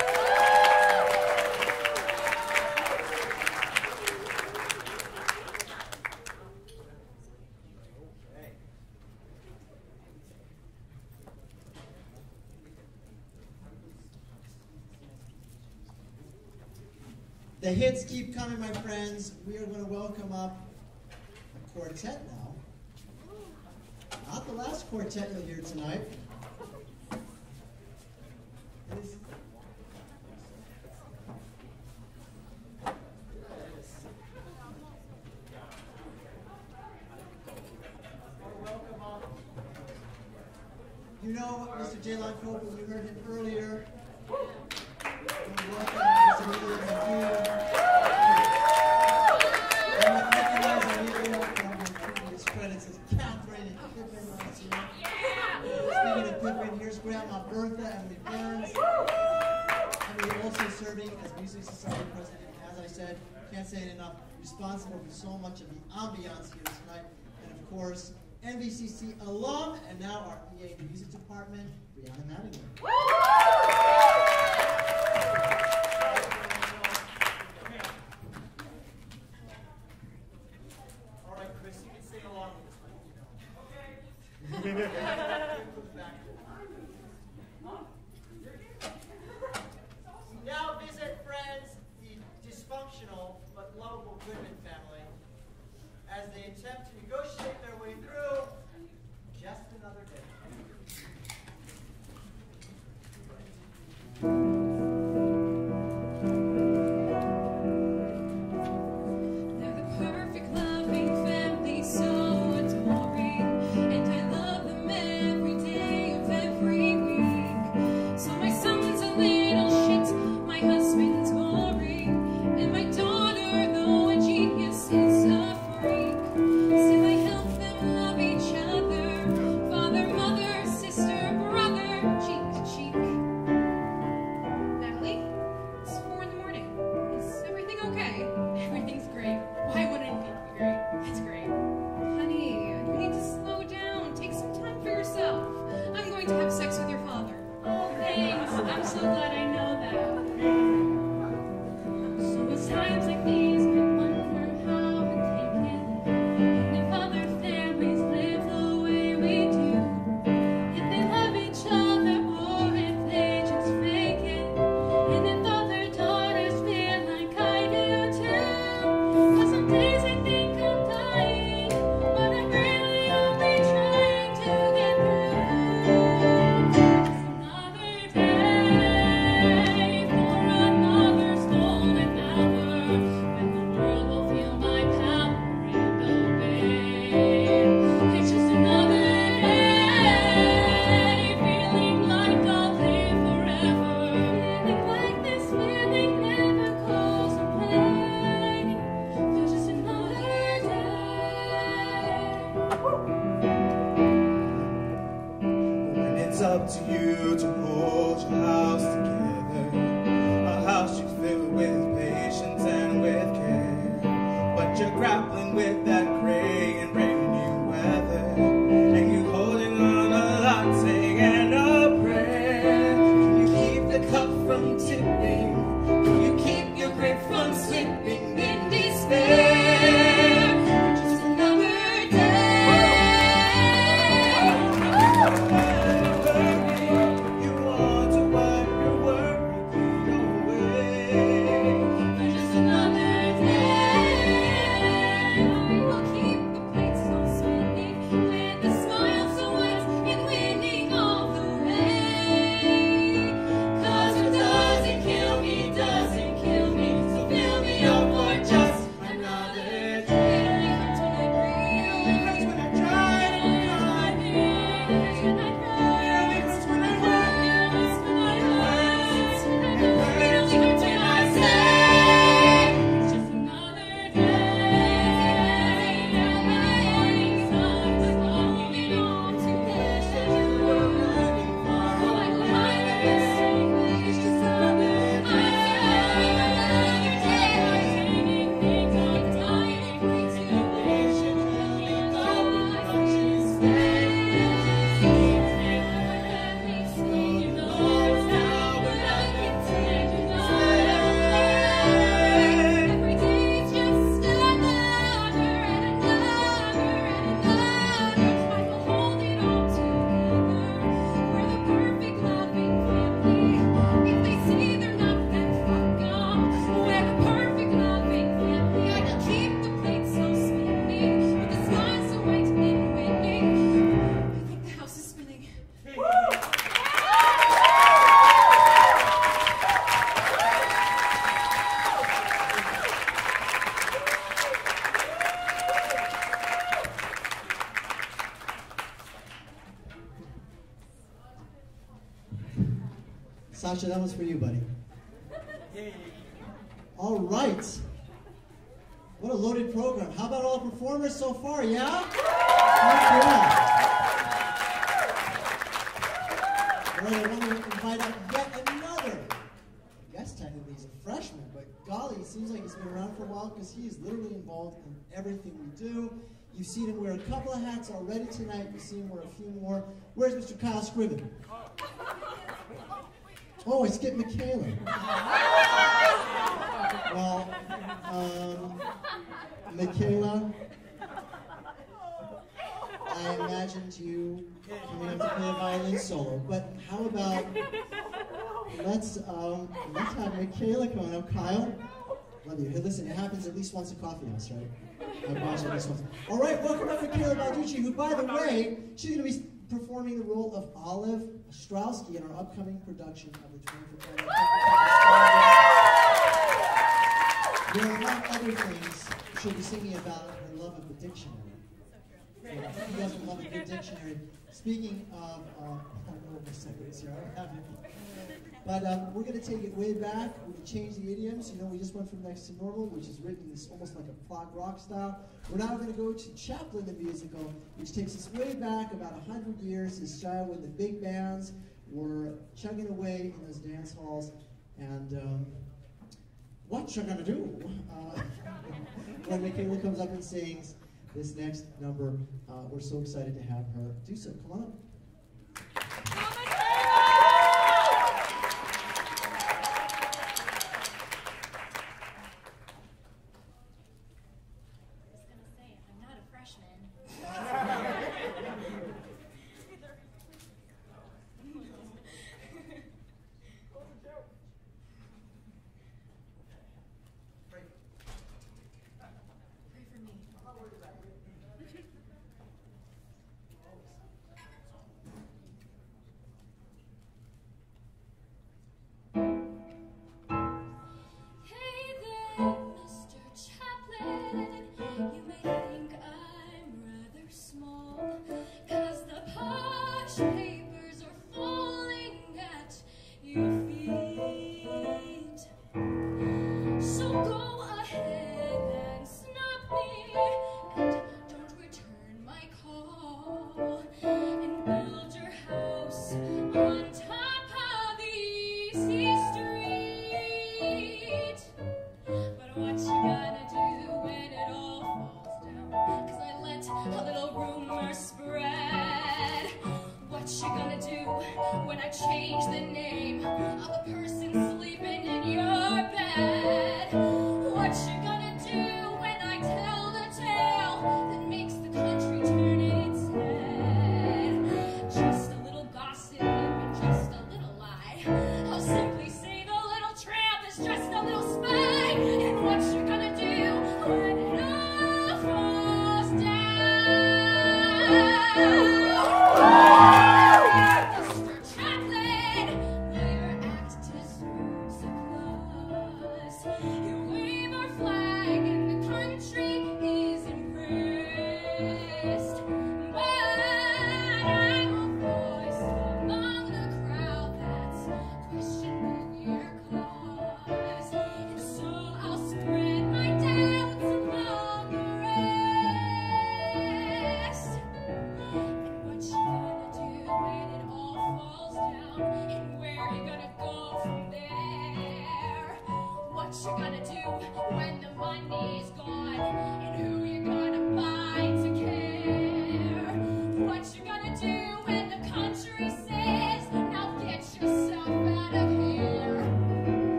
Okay. The hits keep coming, my friends. We are going to welcome up a quartet now. Not the last quartet you'll hear tonight. You know Mr. Jalon Copeland, you heard him earlier. Welcome Mr. Emilio McHugh. And I recognize Emilio from previous credits as Catherine and Pippin last year. Speaking of Pippin, here's Grandma Bertha, Emily Burns. Emily also serving as Music Society President. As I said, can't say it enough, responsible for so much of the ambiance here tonight. And of course, NBCC alum, and now our EA Music Department, Brianna Madigan. All right, Chris, you can sing along with this one. Okay. Now visit, friends, the dysfunctional but lovable Goodman family as they attempt to negotiate their way through just another day. They're the perfect loving family, so adoring, and I love them every day of every week. So my son's a little shit, my husband's boring, and my daughter, though a genius, is a freak. Still I help them love each other, father, mother, sister, brother, cheek to cheek. Natalie, it's 4 in the morning. Is everything okay? Everything's great. Why wouldn't it be great? It's great. Honey, you need to slow down. Take some time for yourself. I'm going to have sex with your father. Oh, thanks. I'm so glad I know that. So it's times like these I wonder how they take it. And if other families live the way we do. If they love each other or if they just fake it. And if other daughters feel like I do too. 'Cause some days I think I'm dying, but I'm really only trying to get through. Just another day for another stolen hour, when the world will feel my power and obey. It's just another day, feeling like I'll live forever. Feeling like this feeling never goes away. There's just another day. When it's up to you to hold your house together, a house you fill with patience and with care, but you're grappling with that gray and rainy weather, and you're holding on a latte and a prayer. Can you keep the cup from tipping? Can you keep your grip from slipping in despair? Just another day. You Sasha, that one's for you, buddy. All right. What a loaded program. How about all the performers so far, yeah? Yeah. All right, I want to invite up yet another guest. Technically, he's a freshman, but golly, it seems like he's been around for a while because he is literally involved in everything we do. You've seen him wear a couple of hats already tonight. You've seen him wear a few more. Where's Mr. Kyle Scriven? Oh, I skipped Michaela. Well, Michaela, I imagined you coming up to play a violin solo, but how about let's have Michaela coming up. Kyle, love you. Hey, listen, it happens at least once a coffee house, right? I watch at least once. All right, welcome up Michaela Balducci, who, by the way, she's going to be performing the role of Olive Ostrowski in our upcoming production of the 25th There are a lot of other things she'll be singing about her love of the dictionary. Yeah, who doesn't love a good dictionary? Speaking of, I don't know what my segments here, I don't have it. But we're going to take it way back. We're going to change the idioms. You know, we just went from Next to Normal, which is written in this almost like a prog rock style. We're now going to go to Chaplin the Musical, which takes us way back about 100 years, this style when the big bands were chugging away in those dance halls. And what you gonna do? When Michaela comes up and sings this next number, we're so excited to have her do so. Come on up. Mr. Chaplin, well, you're acting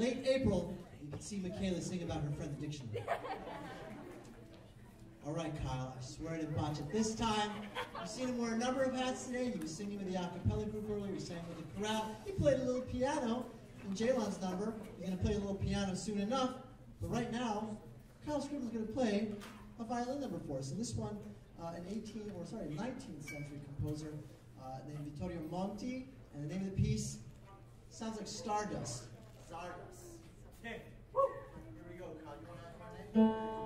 late April, you can see Michaela sing about her friend the dictionary. All right, Kyle, I swear I didn't botch it this time. You've seen him wear a number of hats today. He was singing with the a cappella group earlier. He sang with the chorale. He played a little piano in Jalon's number. He's going to play a little piano soon enough. But right now, Kyle Scribble's going to play a violin number for us. And this one, an 19th century composer named Vittorio Monti. And the name of the piece sounds like Stardust. Stardust. Okay. Woo. Here we go, Kyle. You want to add my name?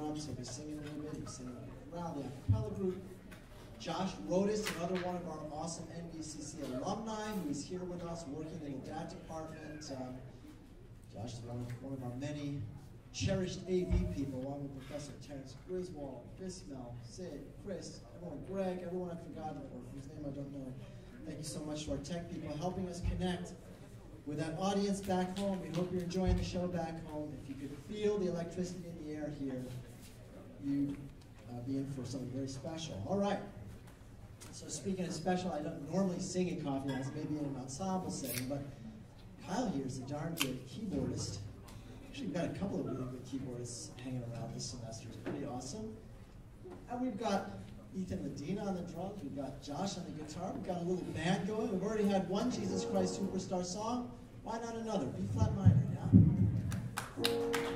drums, he'll be singing a little bit, he's singing around the a cappella group. Josh Rodas, another one of our awesome NBCC alumni who is here with us working in the DAT department. Josh is one of our many cherished AV people, along with Professor Terrence Griswold, Bismel, Sid, Chris, everyone, Greg, everyone I've forgotten, or whose name I don't know. Thank you so much to our tech people helping us connect with that audience back home. We hope you're enjoying the show back home. If you could feel the electricity in the air here, you'd be in for something very special. All right. So speaking of special, I don't normally sing at Coffee House, maybe in an ensemble setting, but Kyle here is a darn good keyboardist. Actually, we've got a couple of really good keyboardists hanging around this semester. It's pretty awesome. And we've got Ethan Medina on the drums. We've got Josh on the guitar. We've got a little band going. We've already had one Jesus Christ Superstar song. Why not another? B flat minor, yeah?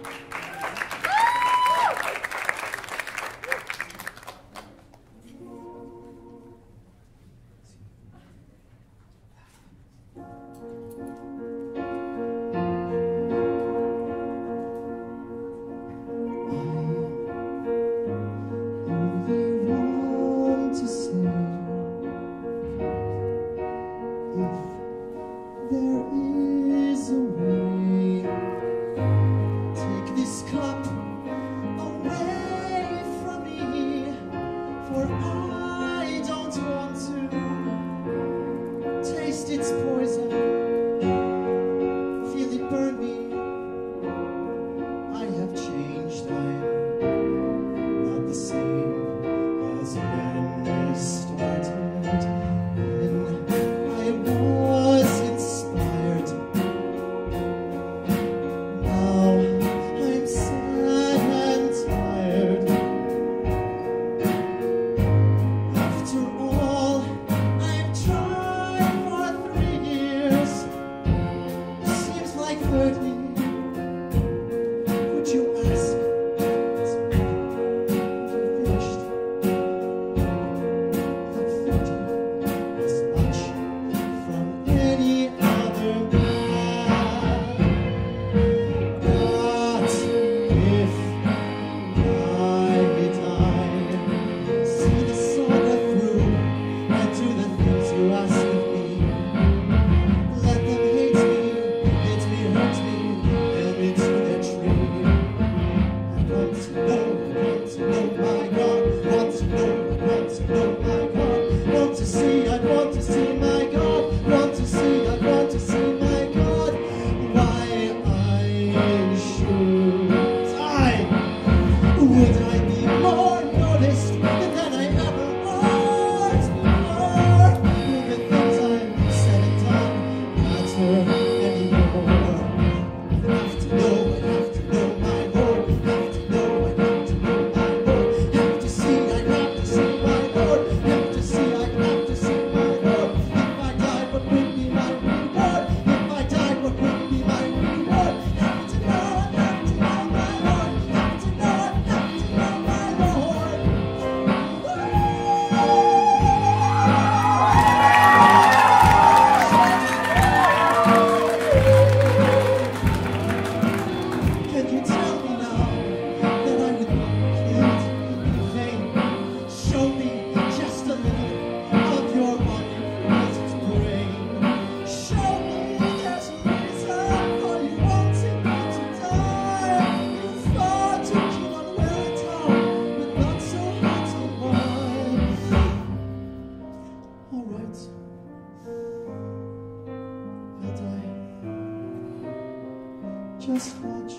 Just watch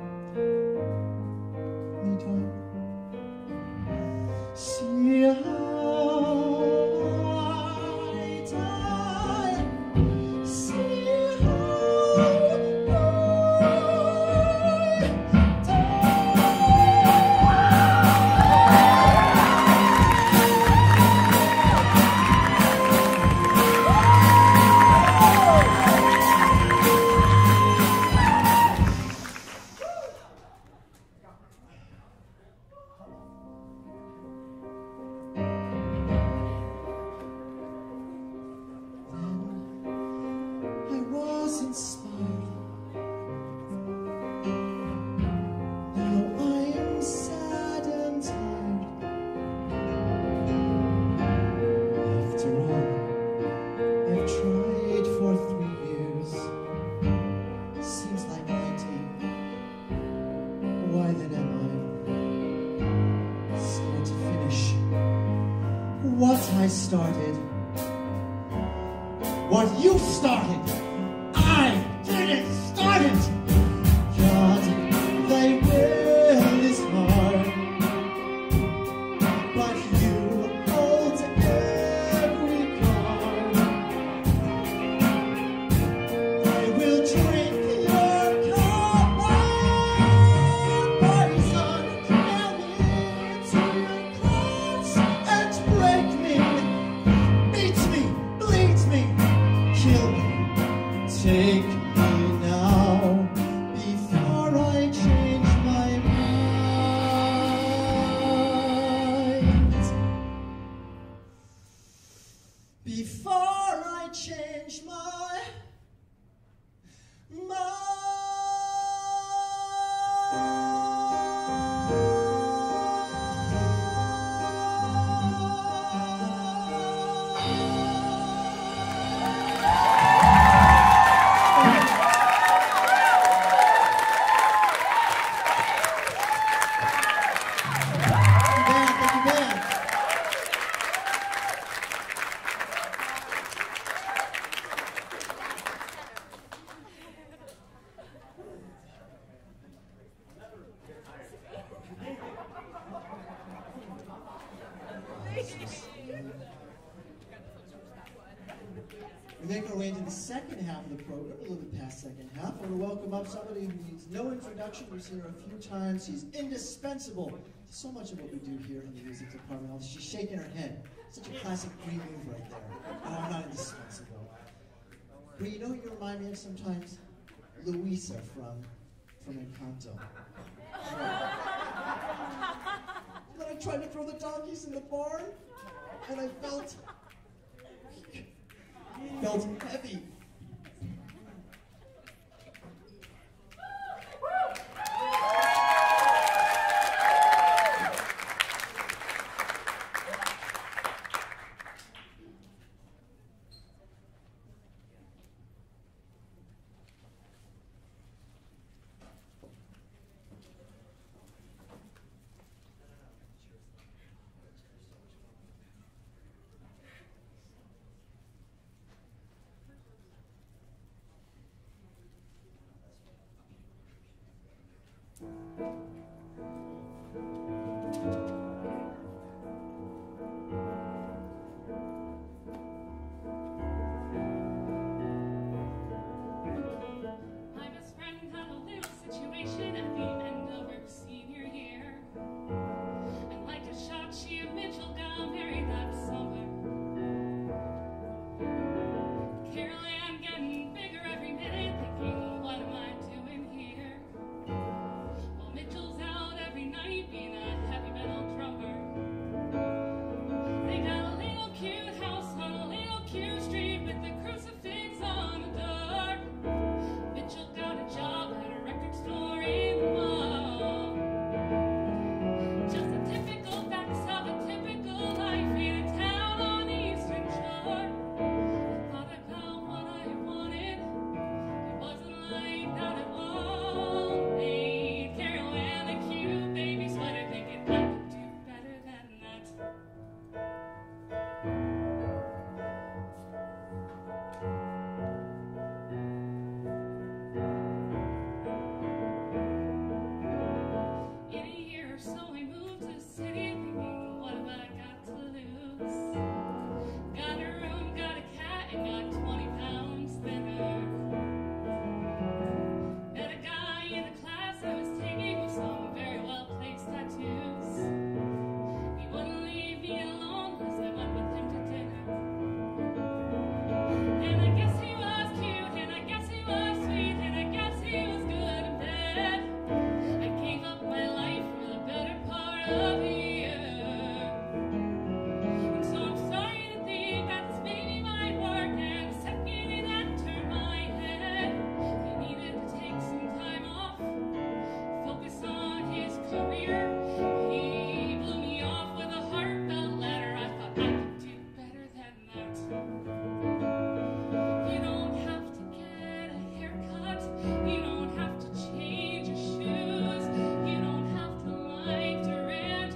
me do it. See how I die. See how I what I started. What you started, I didn't start it. God, they will is hard, but you hold every card. I will drink your cup of poison, nail me to your cross and break me, beat me, bleed me, kill me, take me now before I change my mind. Before I change my We make our way into the second half of the program, a little bit past second half. I want to welcome up somebody who needs no introduction. We've seen her a few times. She's indispensable to so much of what we do here in the music department. She's shaking her head. Such a classic Bree move right there. No, I'm not indispensable. Bree, you know who you remind me of sometimes? Louisa from Encanto. Then I tried to throw the donkeys in the barn, and I felt heavy. My best friend had a little situation at the end of her senior year. And like a shot, she and Mitchell got married that summer. Carol Ann getting bigger every minute, thinking, what am I doing here? While Mitchell's out every night being a heavy metal drummer. They got a little cute house on a little cute street with the crucifix on the door. Mitchell got a job at a record store in the mall. Just the typical facts of a typical life in a town on the Eastern Shore. I thought about what I wanted. It wasn't like that at all. Made Carol Ann a cute baby sweater, thinking I could do better than that. In a year or so, I moved to the city, thinking, what have I got to lose? Got a room, got a cat, and got 20 pounds thinner. Met a guy in the class I was taking with some very well-placed tattoos. He wouldn't leave me alone as I went with him to dinner. And I guess he was cute, and I guess he was sweet, and I guess he was good in bed. I gave up my life for the better part of a year. And so I'm starting to think that this maybe might work, and the second it entered my head, he needed to take some time off, focus on his career. He blew me off with a heartfelt letter. I thought I could do better than that. You don't have to get a haircut. You don't have to change your shoes. You don't have to like Duran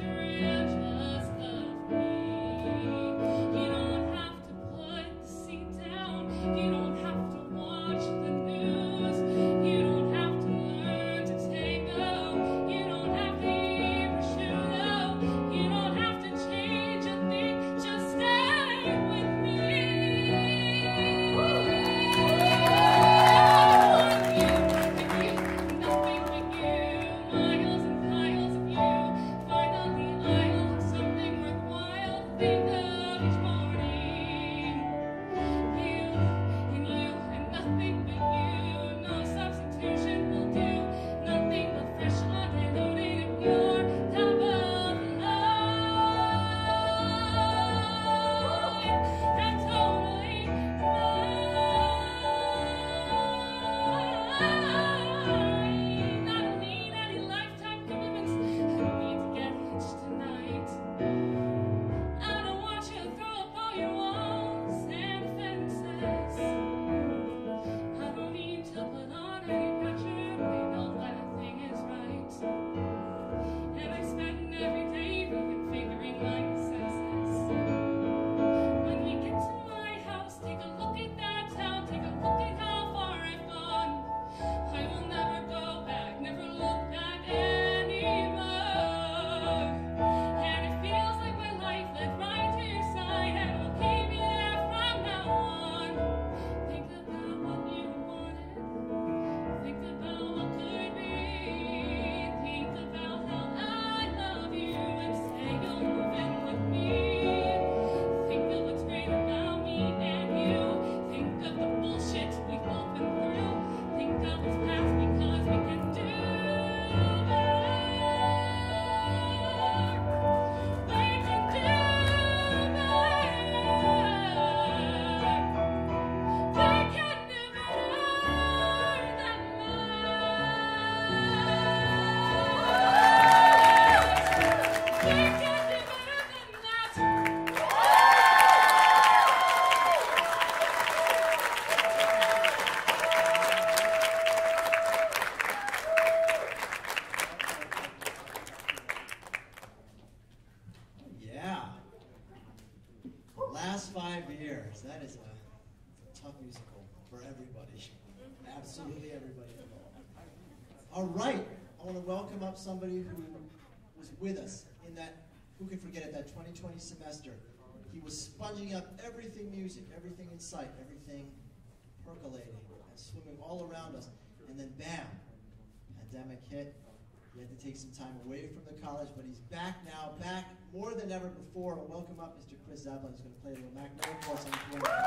Last 5 years. That is a tough musical for everybody. Absolutely everybody involved. All right. I want to welcome up somebody who was with us in that, who can forget it, that 2020 semester. He was sponging up everything music, everything in sight, everything percolating and swimming all around us. And then bam, pandemic hit. He had to take some time away from the college, but he's back now, back more than ever before. We'll welcome up Mr. Chris Zablon, who's going to play a little Mac Miller for us on the floor.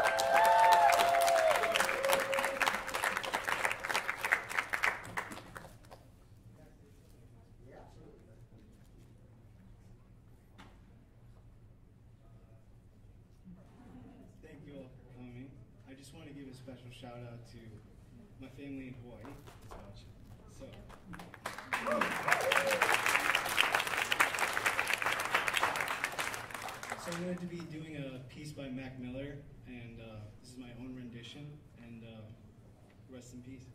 Thank you all for coming. I just want to give a special shout out to my family in Hawaii. So I'm going to be doing a piece by Mac Miller, and this is my own rendition, and rest in peace.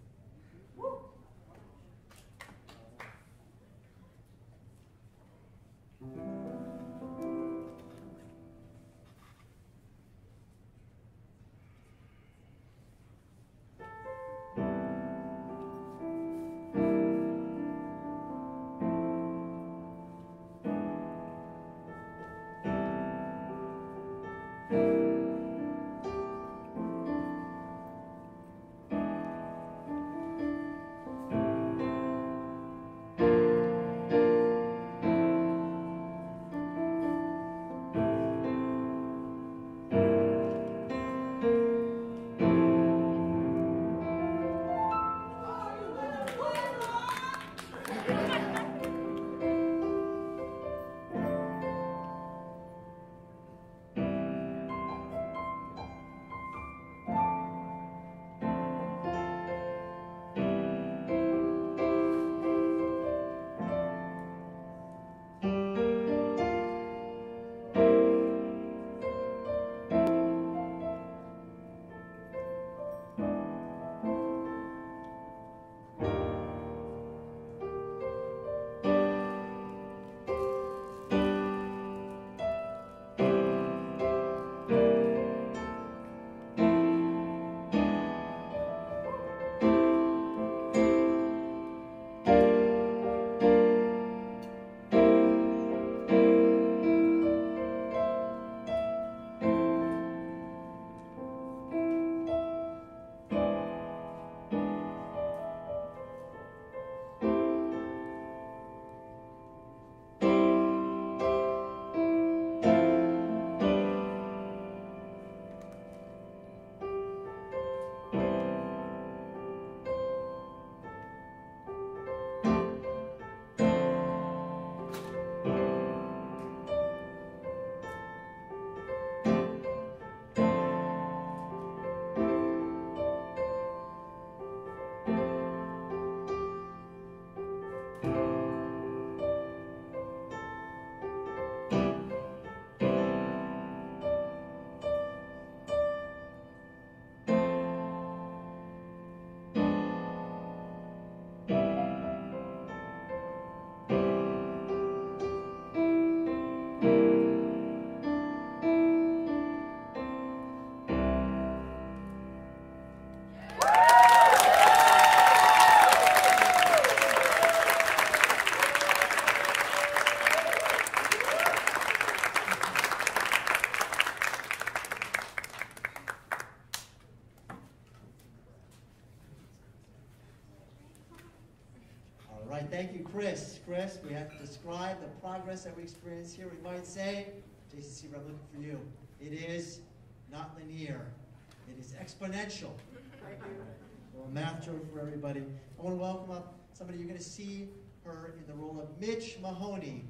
Thank you, Chris. Chris, we have to describe the progress that we experience here. We might say, Jason Seaver, I'm looking for you. It is not linear. It is exponential. Thank you. Well, a math joke for everybody. I want to welcome up somebody. You're going to see her in the role of Mitch Mahoney.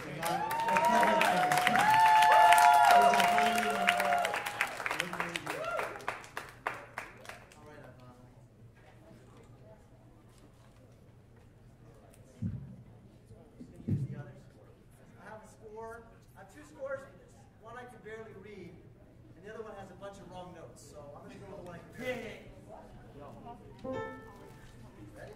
I have two scores for this. One I can barely read, and the other one has a bunch of wrong notes. So I'm going to go with the one I can barely read. Ready?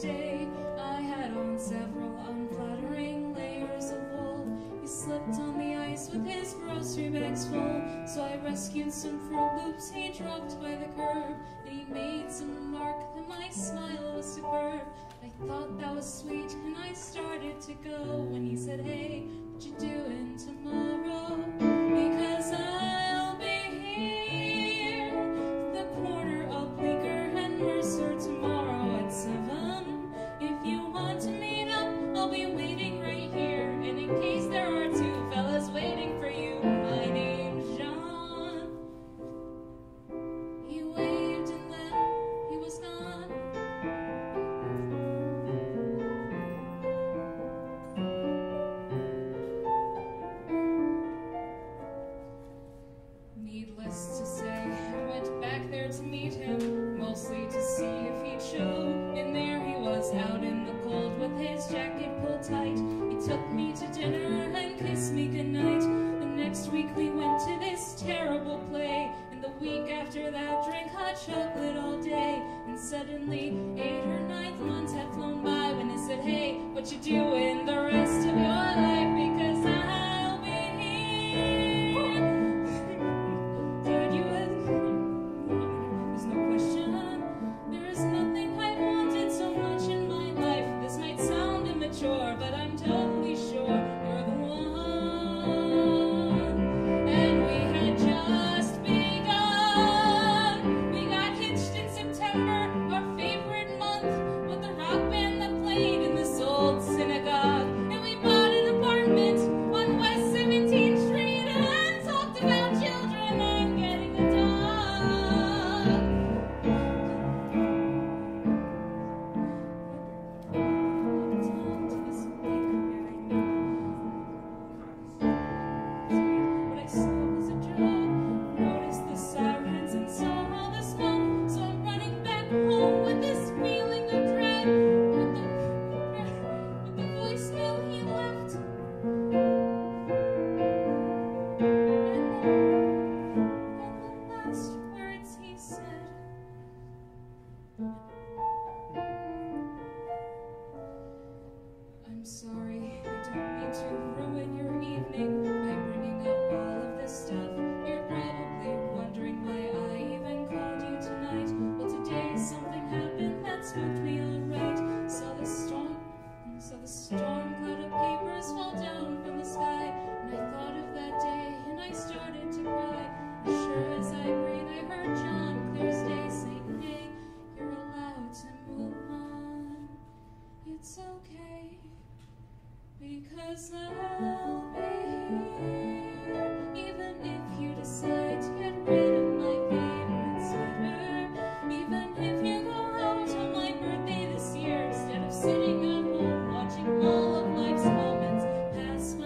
first day, I had on several unflattering layers of wool. He slipped on the ice with his grocery bags full, so I rescued some Fruit Loops he dropped by the curb, and he made some remark that my smile was superb. I thought that was sweet, and I started to go when he said, "Hey, what you doing tomorrow? Because I'll be here, the corner of Bleecker and Mercer tomorrow at 7. If you want to meet up, I'll be waiting right here. And in case there are two fellas waiting for you, my name's John." He waved and then he was gone. Needless to say, I went back there to meet him, mostly to see if he'd show. And there he was out in the cold with his jacket pulled tight. He took me to dinner and kissed me goodnight. The next week we went to this terrible play, and the week after that drank hot chocolate all day. And suddenly 8 or 9 months had flown by when he said, "Hey, what you doing the rest of your life? Because I'll be here." Did you ask? There's no question. There is nothing I wanted so much in my life. This might sound immature, but I'm totally sure you're the one. And we had just begun. We got hitched in September, our favorite month, with the rock band that played in this old synagogue. And we bought an apartment on West 17th Street and talked about children and getting a dog. What I saw was a joke. Noticed the sirens and saw all the smoke. So I'm running back home with this feeling of dread. With the voicemail he left. And the last words he said. I'm sorry, I don't mean to ruin your evening by bringing up all of this stuff. You're probably wondering why I even called you tonight. Well, today something happened that spooked me alright. Saw the storm cloud of papers fall down from the sky, and I thought of that day and I started to cry. As sure as I breathe, I heard John Claire's day saying, "Hey, you're allowed to move on. It's okay, because I'll be here, even if you decide to get rid of my favorite sweater, even if you go out on my birthday this year instead of sitting at home watching all of life's moments pass by.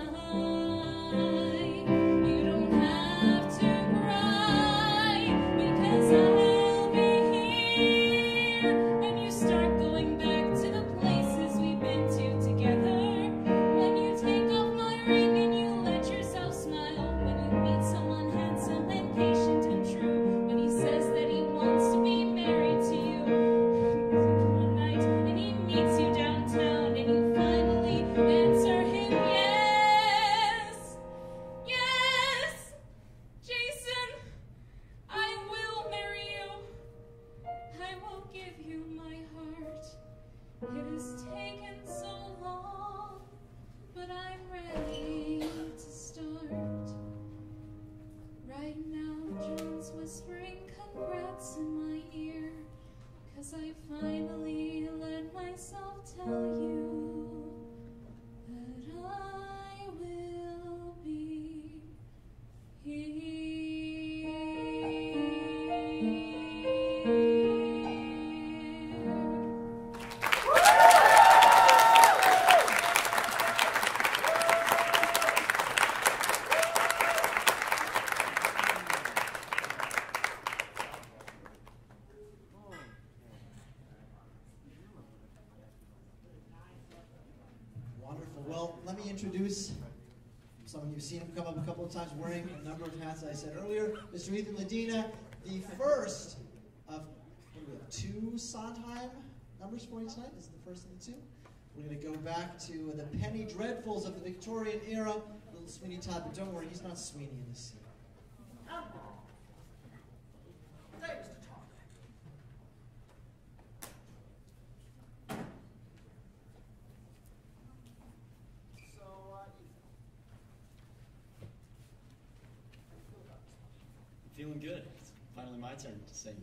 You don't have to cry, because I'll be here, and you start going back to the places we've been to together. When you take off my ring and you let yourself smile, when you meet someone handsome and patient and true, when he says that he wants to be married to you one night, and he meets you downtown, and you finally answer him, "Yes, yes, Jason, I will marry you. I will give you my heart. It has taken so long, but I'm ready to start." Right now, John's whispering congrats in my ear, 'cause I finally let myself tell you that I will be here. Wonderful. Well, let me introduce, some of you have seen him come up a couple of times wearing a number of hats, as I said earlier, Mr. Ethan Ladina, the first of, what do we have, 2 Sondheim numbers for you tonight. This is the first of the two. We're going to go back to the Penny Dreadfuls of the Victorian era. Little Sweeney Todd, but don't worry, he's not Sweeney in this scene. Hey, Mr. Todd. So, Feeling good. It's finally my turn to sing.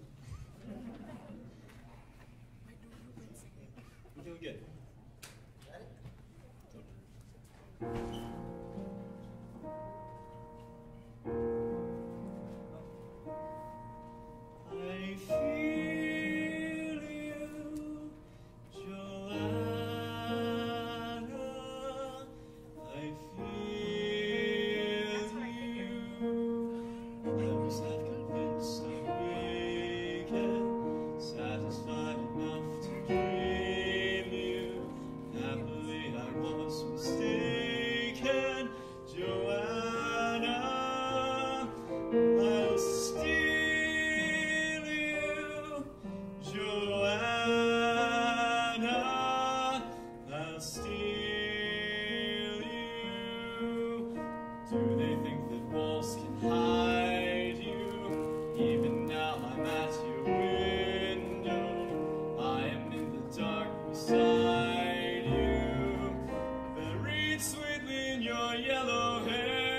I'm feeling good. ready? I feel you, Joanna. I feel you. I was half convinced I'm wicked, satisfied enough to dream you. Happily I was mistaken, Joanna. I'll steal you, Joanna. I'll steal you. Do they think that walls can hide you? Even now I'm at your window. I am in the dark beside you, buried sweetly in your yellow hair.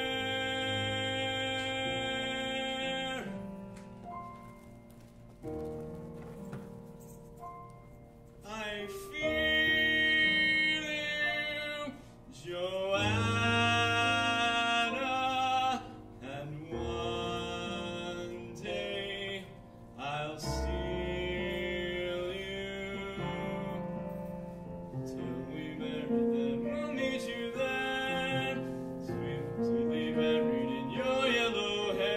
I feel you, Joanna, and one day I'll steal you. Till we marry, then we'll meet you there, sweetly buried in your yellow hair.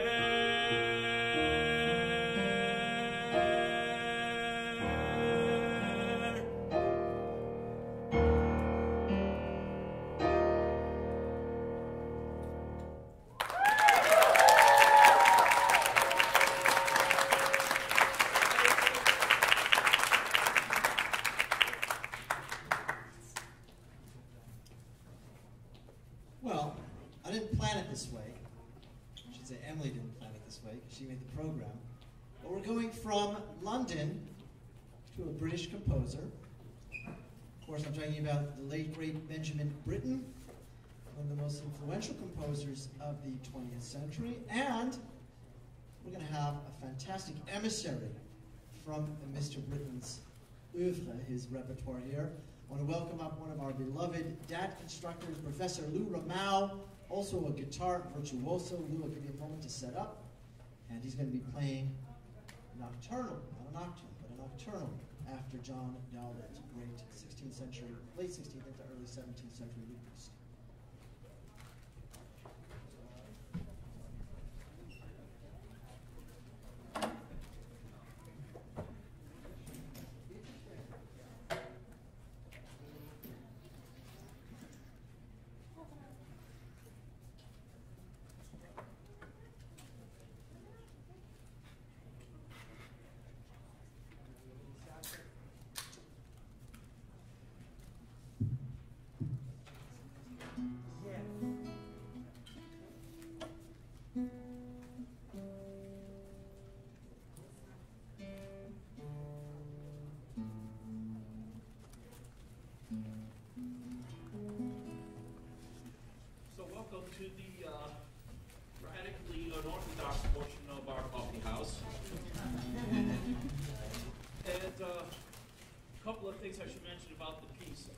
Well, I didn't plan it this way. I should say Emily didn't plan it this way because she made the program. But we're going from London to a British composer. Of course, I'm talking about the late, great Benjamin Britten, one of the most influential composers of the 20th century. And we're going to have a fantastic emissary from Mr. Britten's oeuvre, his repertoire here. I want to welcome up one of our beloved DAT instructors, Professor Lou Ramau, also a guitar virtuoso. Lou will give you a moment to set up. And he's going to be playing Nocturnal, not a nocturne, but a nocturnal after John Dowland, great 16th century, late 16th into early 17th century luthier. So welcome to the radically unorthodox portion of our coffee house. And a couple of things I should mention about the piece.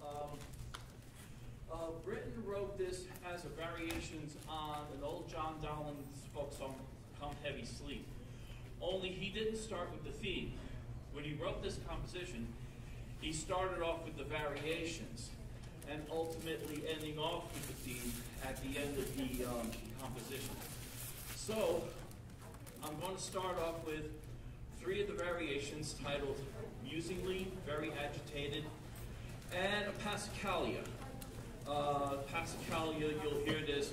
Britten wrote this as a variations on an old John Dowland folk song, Come Heavy Sleep. Only he didn't start with the theme. When he wrote this composition, he started off with the variations and ultimately ending off with the theme at the end of the composition. So I'm going to start off with 3 of the variations titled Musingly, Very Agitated, and a Passacaglia. Passacaglia, you'll hear this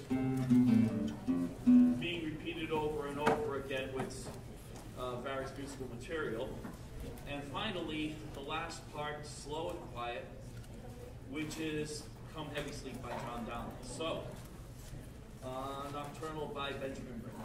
being repeated over and over again with various musical material. And finally, the last part, Slow and Quiet, which is Come Heavy Sleep by John Donne. So, Nocturnal by Benjamin Britten.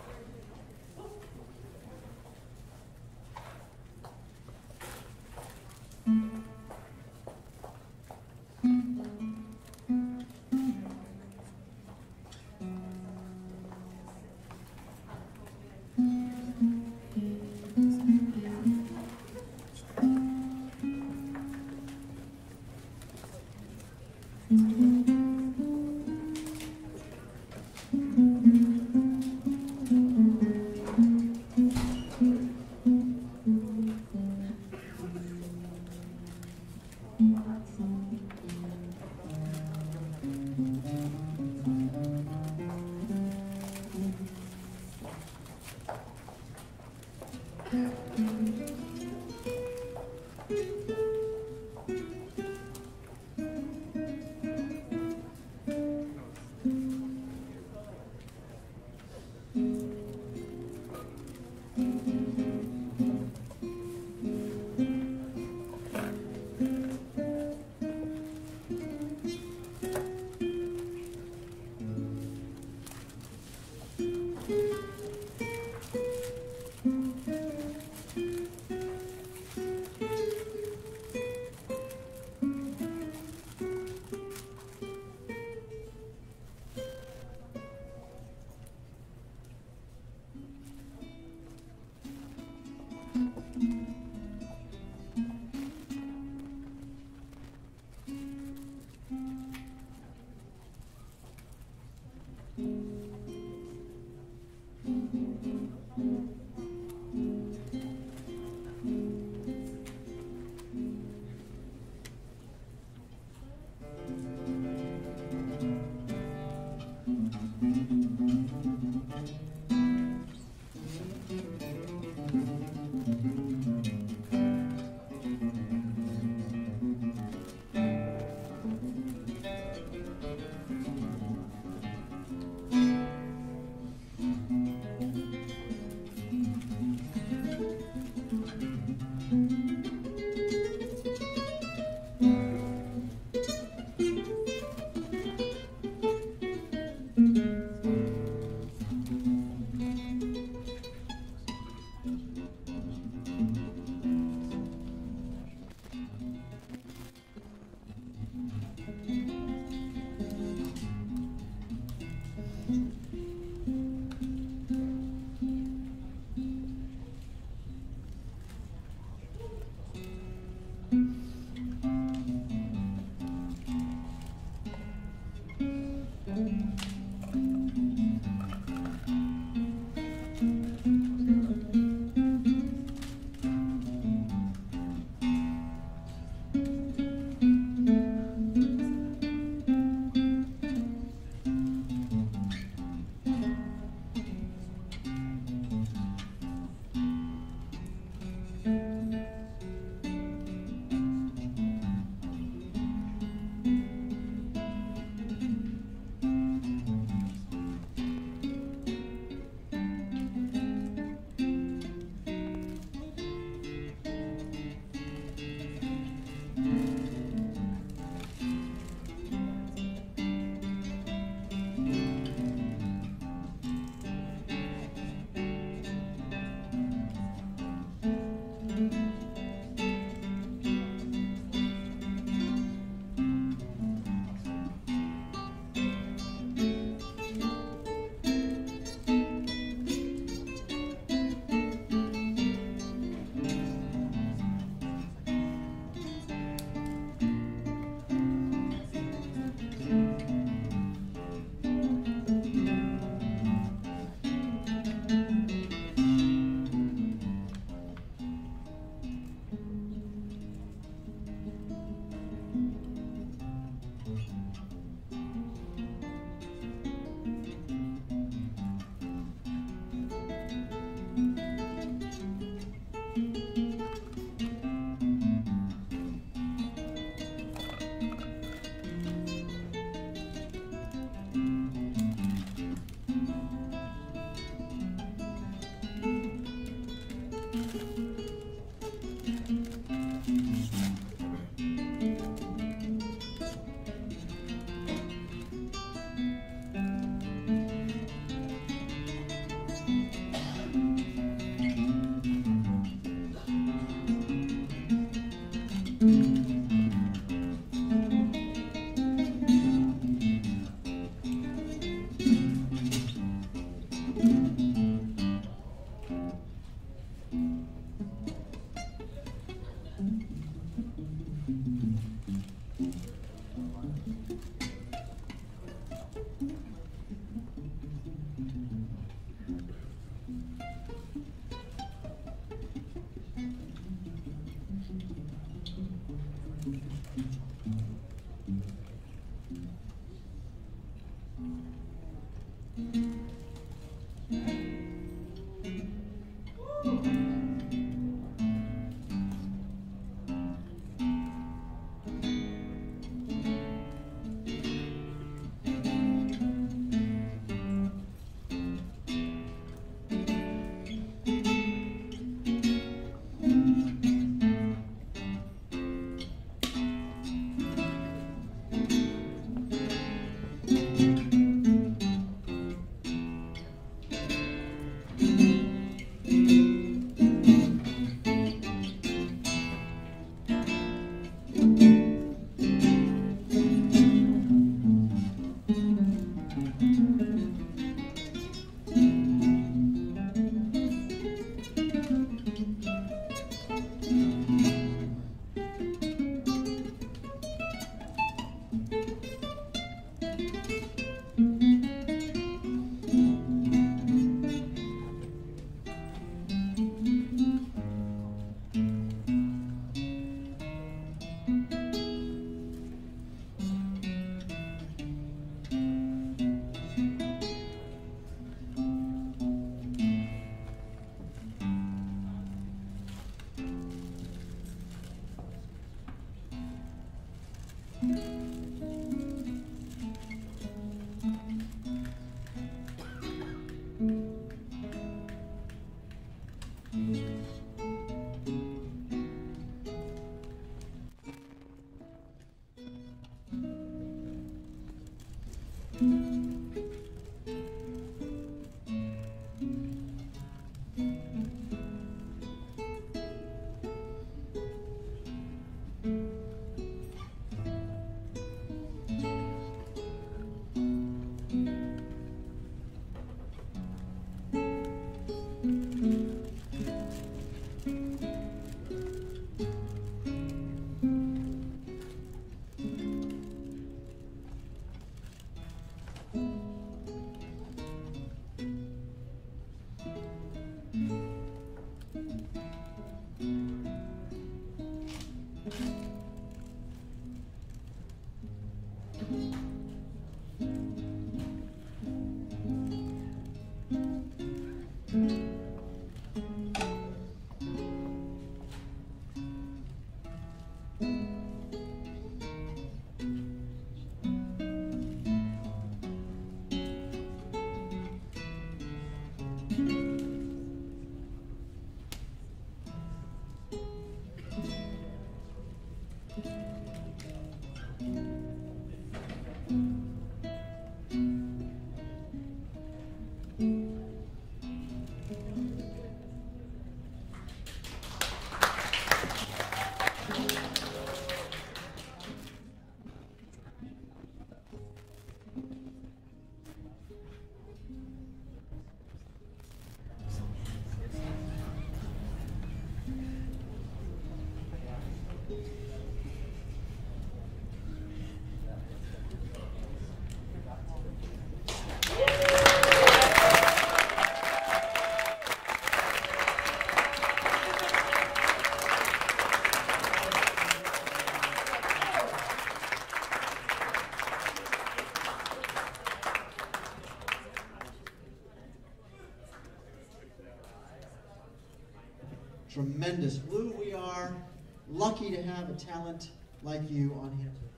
Tremendous. Lou, we are lucky to have a talent like you on here today.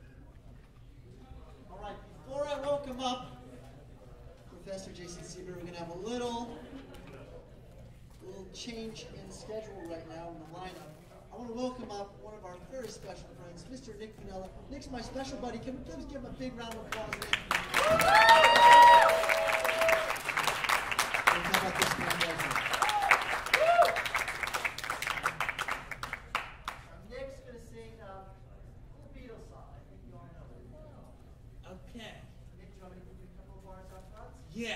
All right, before I welcome up Professor Jason Sieber, we're going to have a little change in the schedule right now in the lineup. I want to welcome up one of our very special friends, Mr. Nick Pinella. Nick's my special buddy. Can we please give him a big round of applause? How about this man right here? Nick's going to sing a little Beatles song. I think you all know it. Okay. Nick, do you want me to give you a couple of bars up front? Yes.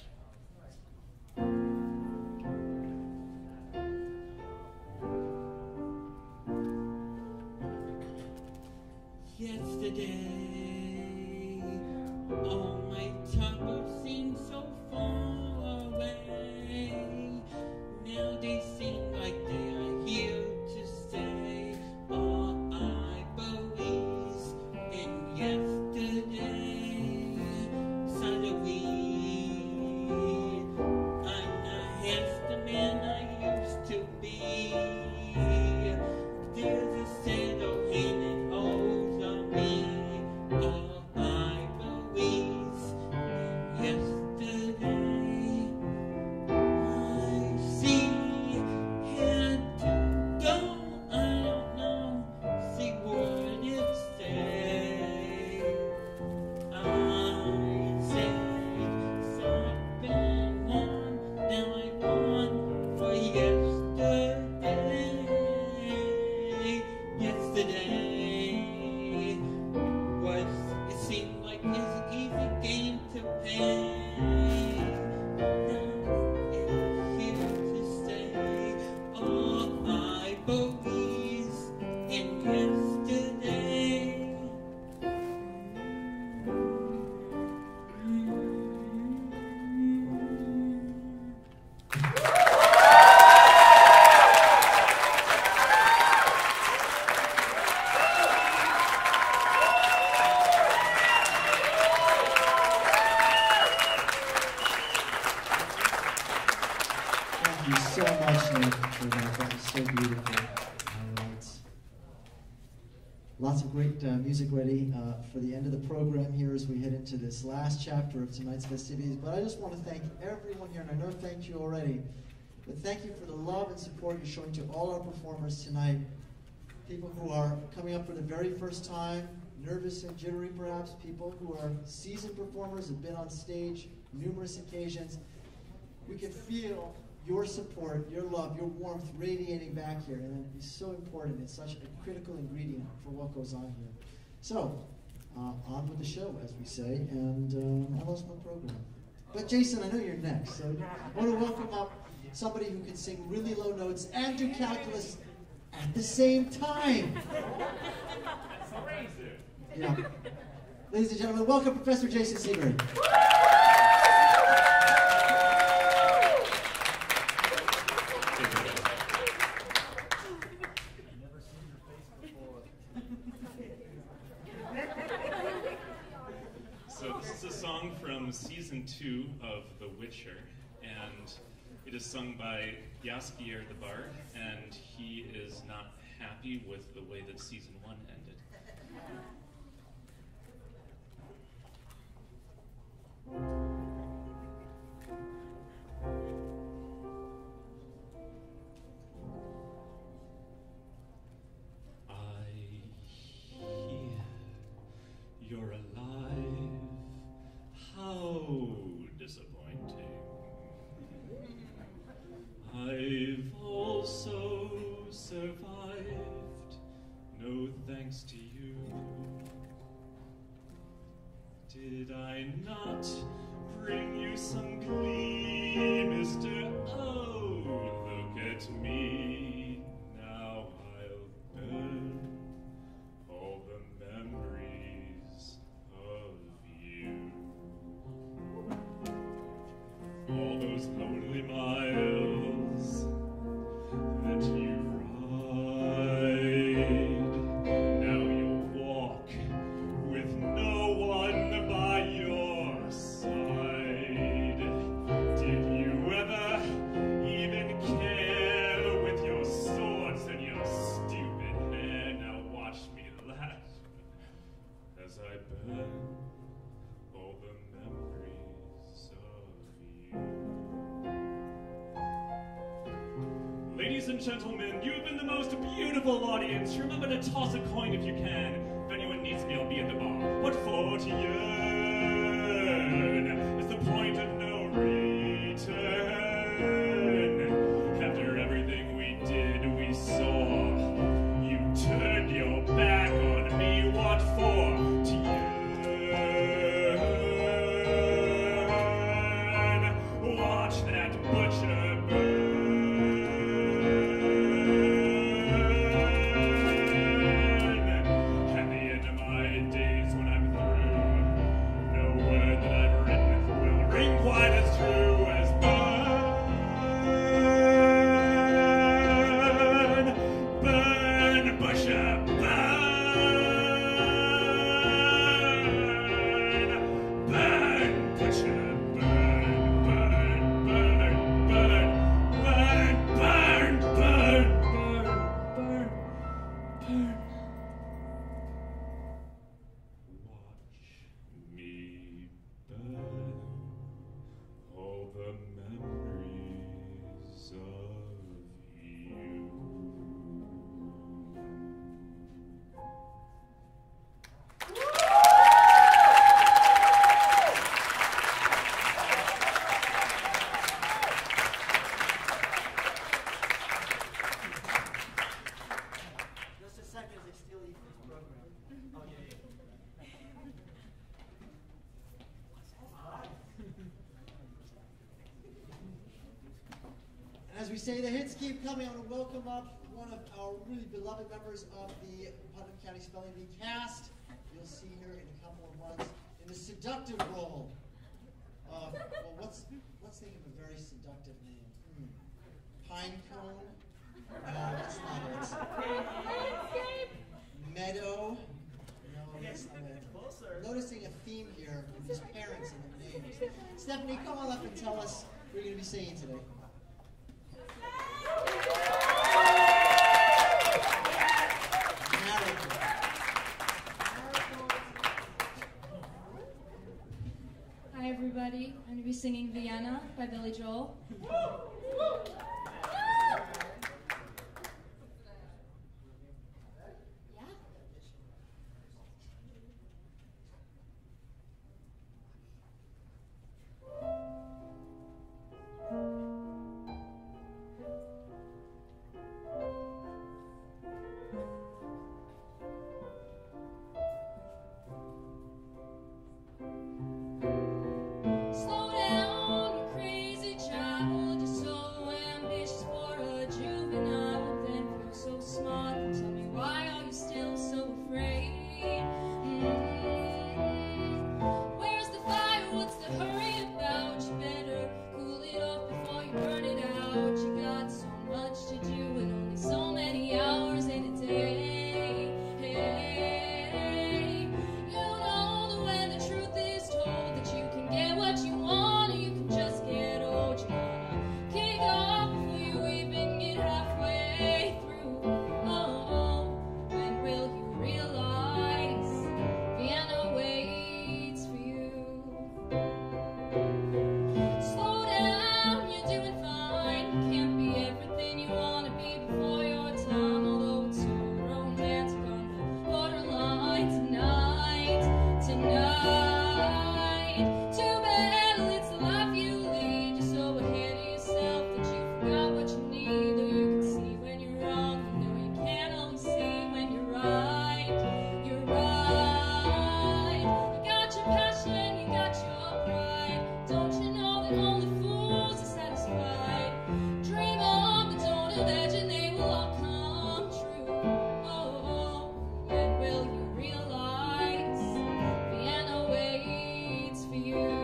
Yesterday, all my troubles seemed so far away. Now they seem like they are here to stay. All I believe in yesterday. So beautiful. All right. Lots of great music ready for the end of the program here as we head into this last chapter of tonight's festivities. But I just want to thank everyone here, and I know I've thanked you already, but thank you for the love and support you're showing to all our performers tonight. People who are coming up for the very first time, nervous and jittery perhaps, people who are seasoned performers, have been on stage numerous occasions. We can feel your support, your love, your warmth radiating back here, and it's so important. It's such a critical ingredient for what goes on here. So, on with the show, as we say, and I lost my program. But Jason, I know you're next, so I want to welcome up somebody who can sing really low notes and do calculus at the same time. That's crazy. Yeah. Ladies and gentlemen, welcome Professor Jason Seabury. So this is a song from season 2 of The Witcher, and it is sung by Jaskier the Bard, and he is not happy with the way that season 1 ended. I hear you're alive. How disappointing. I've also survived, no thanks to you. Did I not bring you some glee, Mr. Oh, look at me. Now I'll burn all the memories of you. All those lonely miles that you ride. Now you'll walk with no one by your side. Did you ever even care with your swords and your stupid hair? Now watch me laugh as I burn all the memories of you. Ladies and gentlemen, you've been the most beautiful audience. Remember to toss a coin if you can. If anyone needs me, I'll be at the bar. What for? To yearn is the point of no return. After everything we did, we saw. You turned your back on me. What for? To yearn. Watch that butcher burn. Quite as true as burn, burn, Busher, burn, burn, Busher, burn, burn, burn, burn, burn, burn, burn, burn, burn. Watch me burn. All the memories of you. Just a second as they steal Ethan's program. Oh, yeah. And as we say, the hits keep coming. I want to welcome up one of our really beloved members of the Putnam County Spelling Bee cast. You'll see her in a couple of months in the seductive role of, well, let's think of a very seductive name. Pine cone? No, that's not it. Meadow? No, that's not it. Noticing a theme here with these parents and their names. Stephanie, come on up and tell us what you're going to be singing today. everybody. I'm going to be singing Vienna by Billy Joel. Slow down, you crazy child. You're so ambitious for a juvenile. Then feel so smart. Tell me, why are you still so afraid? Where's the fire? What's the hurry about? You better cool it off before you burn it out. You got so much to do and only so many hours in a day. Hey, you know that when the truth is told that you can get what you want or you can just get old. You gotta kick off before you even get halfway through. Oh, when will you realize Vienna waits for you? Slow down, you're doing fine. You can't be everything you want to be before your time. Although it's so romantic on the borderline tonight. Too bad it's the life you lead. You're so ahead of yourself that you forgot what you need. Though you can see when you're wrong, you know you can't always see when you're right. You're right. You got your passion, you got your pride. Don't you know that only fools are satisfied? Dream on, but don't imagine they will all come true. Oh, when will you realize Vienna waits for you?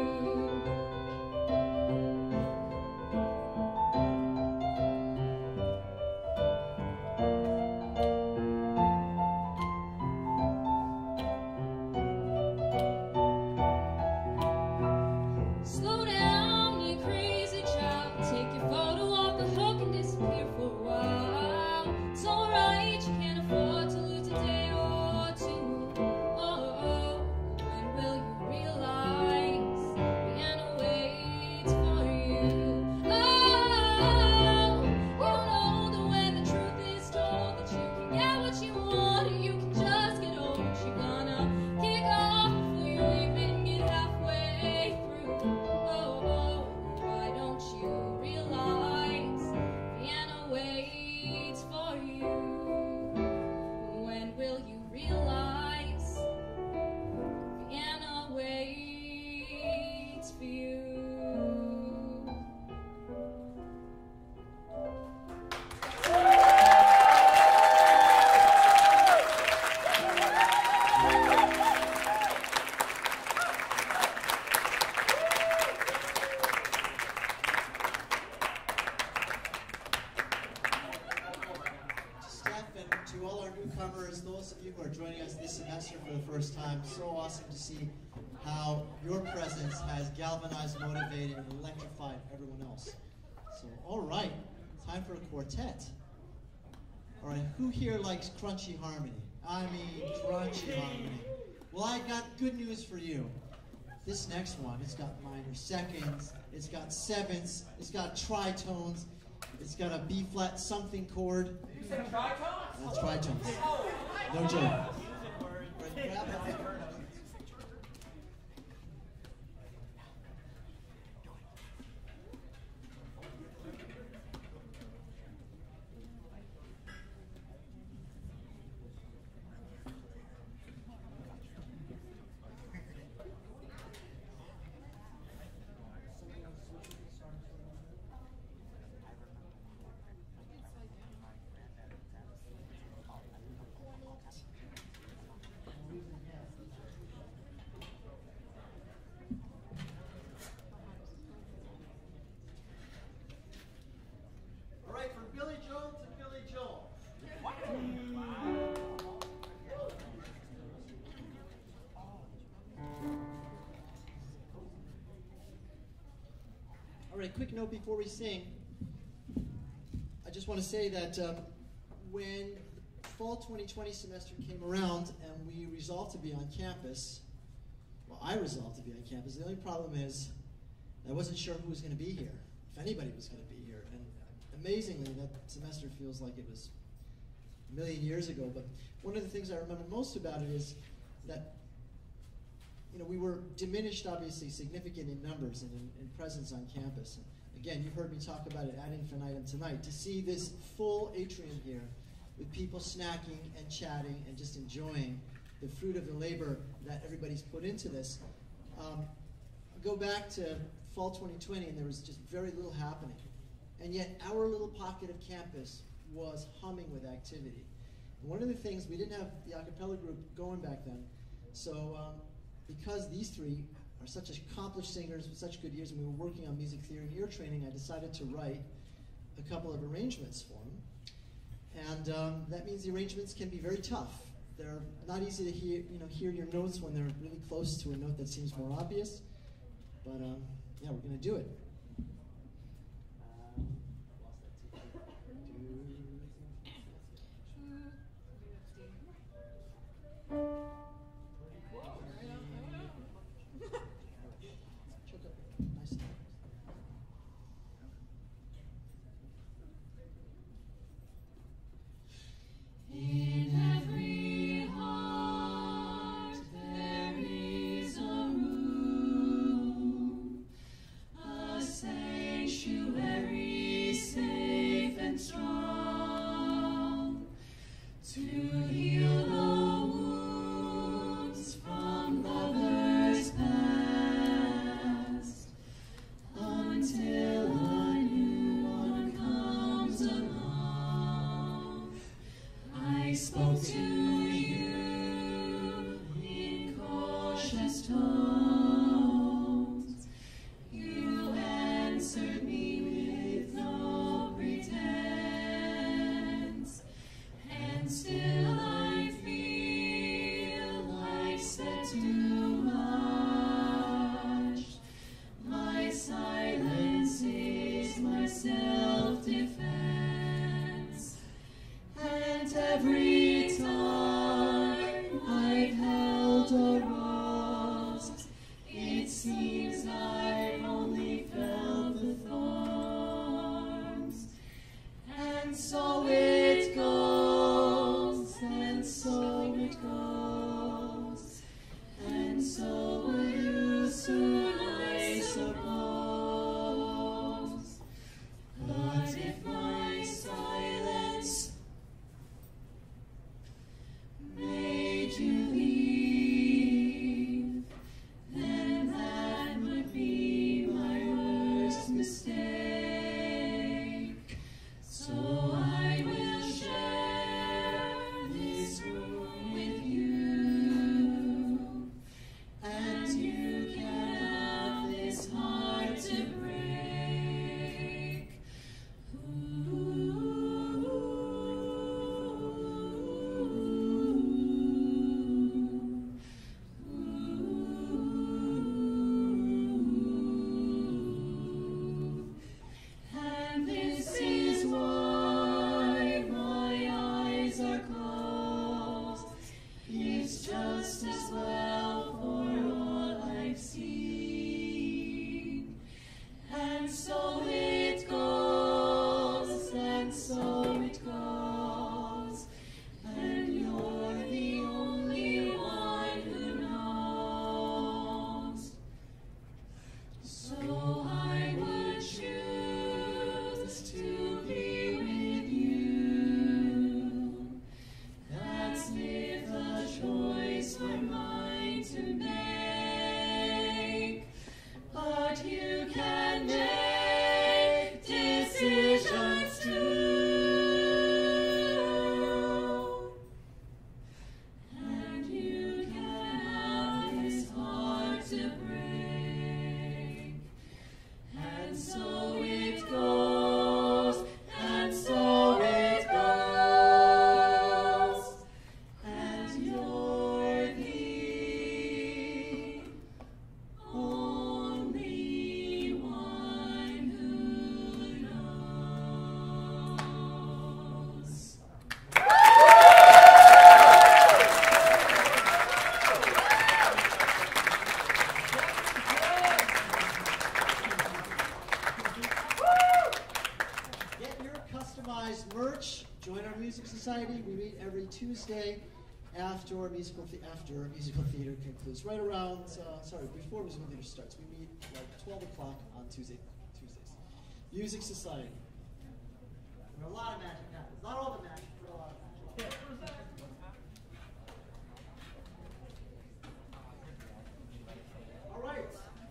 Slow down, you crazy child. Take your photo off the hook and disappear for a while. It's alright, you can't afford to lose a day or two. Oh, when will you realize Vienna waits for you? Oh, you know that when the truth is told that you can get what you want or you can just get old. You're gonna kick off before you even get halfway through. Oh, why don't you realize Vienna waits for you? When will you realize Vienna waits for you? Steph, and to all our newcomers, those of you who are joining us this semester for the first time, so awesome to see how your presence has galvanized, motivated, and electrified everyone else. So, all right, time for a quartet. All right, who here likes crunchy harmony? I mean, crunchy harmony. Well, I got good news for you. This next one, it's got minor seconds, it's got sevenths, it's got tritones, it's got a B flat something chord. You said tritones? Tritones. No joke. Right, grab it. All right, from Billy Joel to Billy Joel. All right, quick note before we sing. I just want to say that when fall 2020 semester came around and we resolved to be on campus, well, I resolved to be on campus. The only problem is I wasn't sure who was going to be here, if anybody was going to be here. And amazingly, that semester feels like it was a million years ago. But one of the things I remember most about it is that, you know, we were diminished, obviously, significant in numbers and in presence on campus. And again, you heard me talk about it ad infinitum tonight. To see this full atrium here with people snacking and chatting and just enjoying the fruit of the labor that everybody's put into this. Go back to fall 2020 and there was just very little happening. And yet our little pocket of campus was humming with activity. And one of the things, we didn't have the a cappella group going back then, so because these three are such accomplished singers with such good ears, and we were working on music theory and ear training, I decided to write a couple of arrangements for them. And that means the arrangements can be very tough. They're not easy to hear your notes when they're really close to a note that seems more obvious. But yeah, we're going to do it. In every heart there is a room, a sanctuary safe and strong, to heal the wounds from lovers past, until a new one comes along. I spoke to you in cautious tones. You answered me with no pretense, and still I feel like said too much. My silence is my self-defense. And every time I've held a rose, it seems I've only felt the thorns. And so it goes, and so it goes, and so will you soon, I suppose. But if my silence made you leave, then that would be my worst mistake. So I will share this room with you, and you can have this heart to break. And this is why my eyes are closed. It's just as well for all I've seen. And so it goes, and so it goes, and you're the only one who knows. So I would choose to be with you. That's if the choice were mine to make. But you can make decisions too. And you can have this heart to break. And so it goes, and so it goes, and you're the only one who knows. Society. We meet every Tuesday after musical theater concludes. Right around, before musical theater starts. We meet like 12 o'clock on Tuesdays. Music Society. Where a lot of magic happens. Not all the magic, but a lot of magic. All right.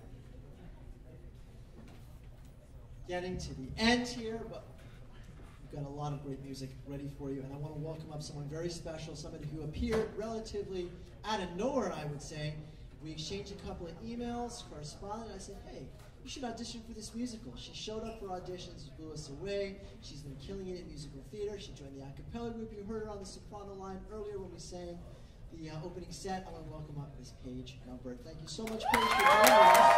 Getting to the end here, but we've got a lot of great music ready for you, and I want to welcome up someone very special, somebody who appeared relatively out of nowhere, I would say. We exchanged a couple of emails, corresponded. I said, hey, you should audition for this musical. She showed up for auditions, blew us away. She's been killing it at musical theater. She joined the a cappella group. You heard her on the soprano line earlier when we sang the opening set. I want to welcome up Miss Paige Gumbert. Thank you so much, Paige, for joining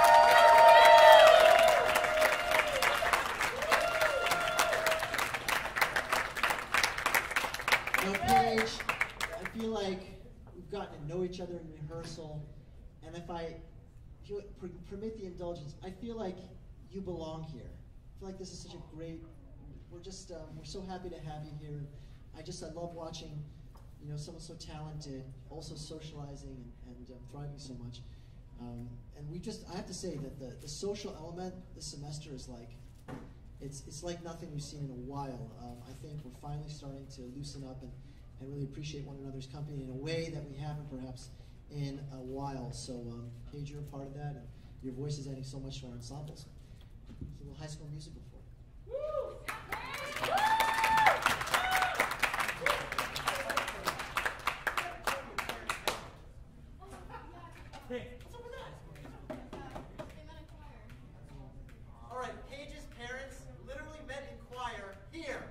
us. Now, Paige, I feel like we've gotten to know each other in rehearsal, and if you permit the indulgence, I feel like you belong here. I feel like this is such a great, we're so happy to have you here. I love watching, someone so talented, also socializing and thriving so much. And I have to say that the social element this semester is like, it's like nothing we've seen in a while. I think we're finally starting to loosen up and really appreciate one another's company in a way that we haven't perhaps in a while. So, Paige, you're a part of that, and your voice is adding so much to our ensembles. It's a little High School Musical for you. Hey, what's up with that? All right, Paige's parents literally met in choir here.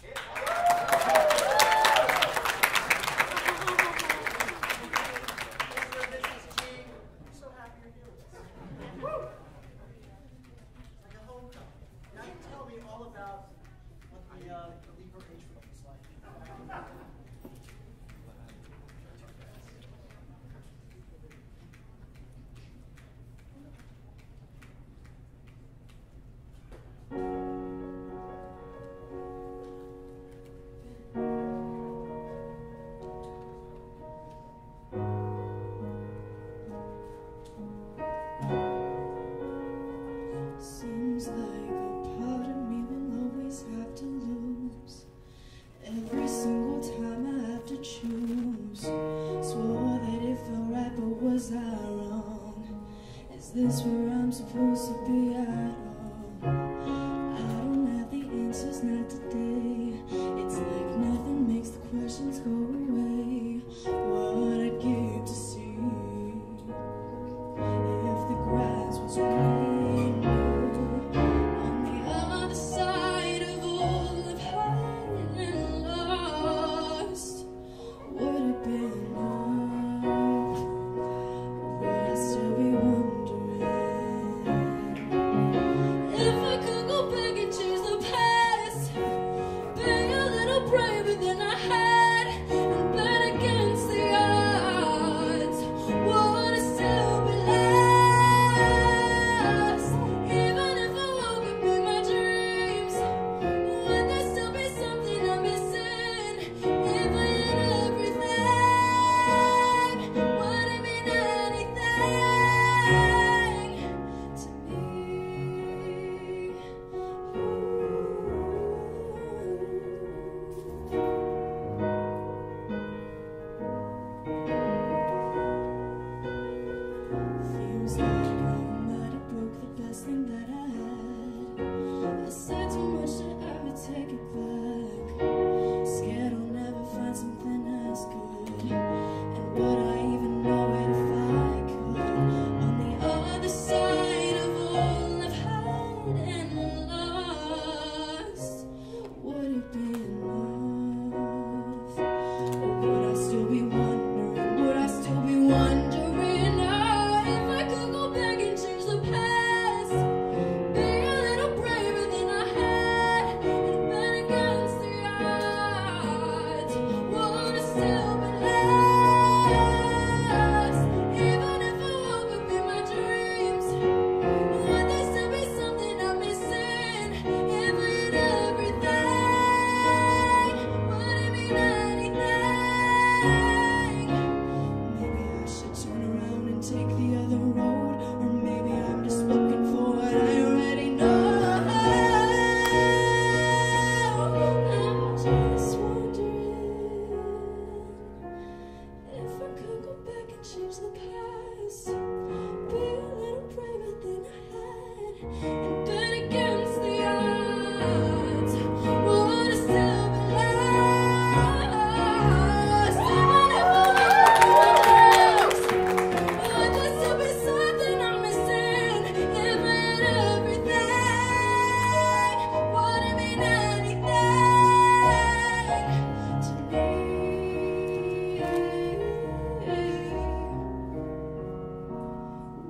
Is this where I'm supposed to be at all? I don't have the answers, not today. It's like nothing makes the questions go away. What I'd give to see if the grass was greener on the other side of all I've had and lost. Would it be enough? Would I still be wondering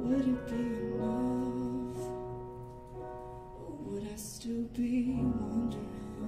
Would it be enough? Or would I still be wondering?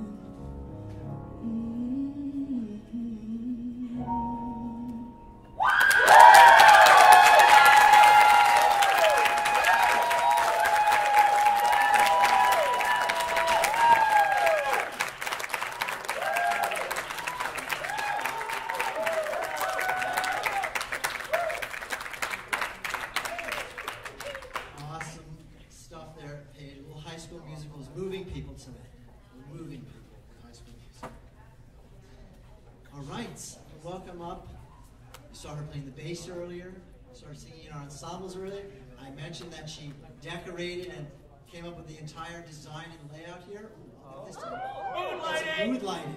Awesome stuff there, Paige. Well, High School Musical is moving people tonight. We're moving people with High School Musical. All right, welcome up. You saw her playing the bass earlier. You saw her singing in our ensembles earlier. I mentioned that she decorated and came up with the entire design and layout here. Ooh, I'll get this time. That's mood lighting.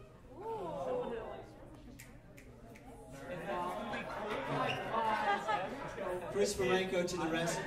Chris Varenko to the rescue.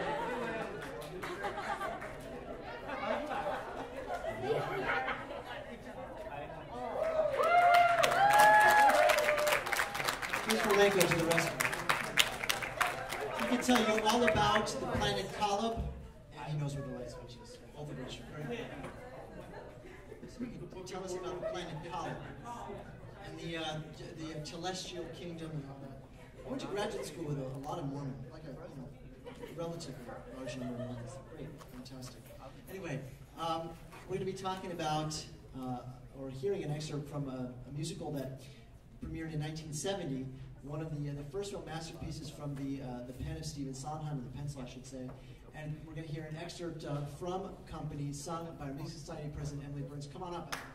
Chris Varenko to the rescue. He can tell you all about the planet Kolob, and he knows where the light switch is. Both of which are very important. So he can tell us about the planet Kolob and the celestial kingdom and all that. I went to graduate school with a lot of Mormon, like a relative large number of Mormons. Great, fantastic. Anyway, we're going to be talking about, or hearing an excerpt from a musical that premiered in 1970, one of the first real masterpieces from the pen of Stephen Sondheim, or the pencil, I should say. And we're going to hear an excerpt from Company, sung by our Music Society President Emily Burns. Come on up.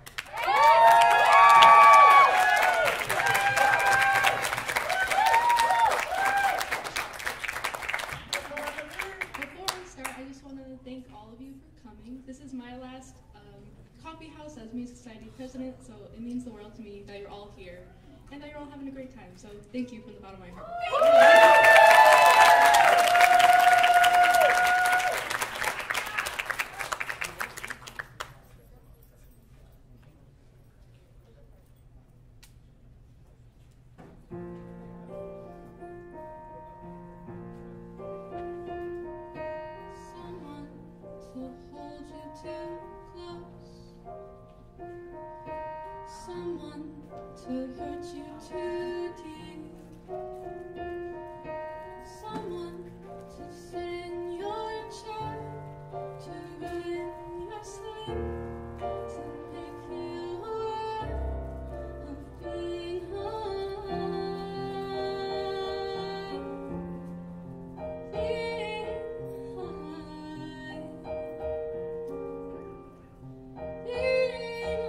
Thank all of you for coming. This is my last coffee house as Music Society President, so it means the world to me that you're all here and that you're all having a great time. So thank you from the bottom of my heart. Someone to hurt you too deep. Someone to sit in your chair, to ruin your sleep, to make you aware of being high. Being high. Being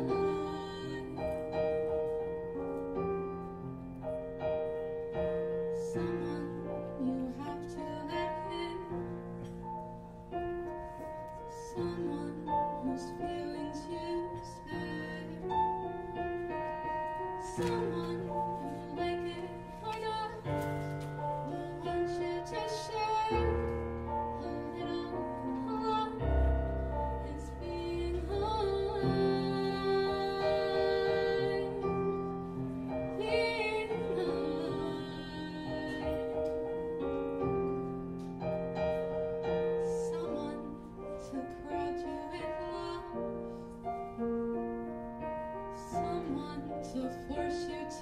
someone you have to let in, someone whose feelings you spare, someone who, like it or not, will want you to share a little, a lot. It's being high, being high. Someone to crowd you with love, someone to force you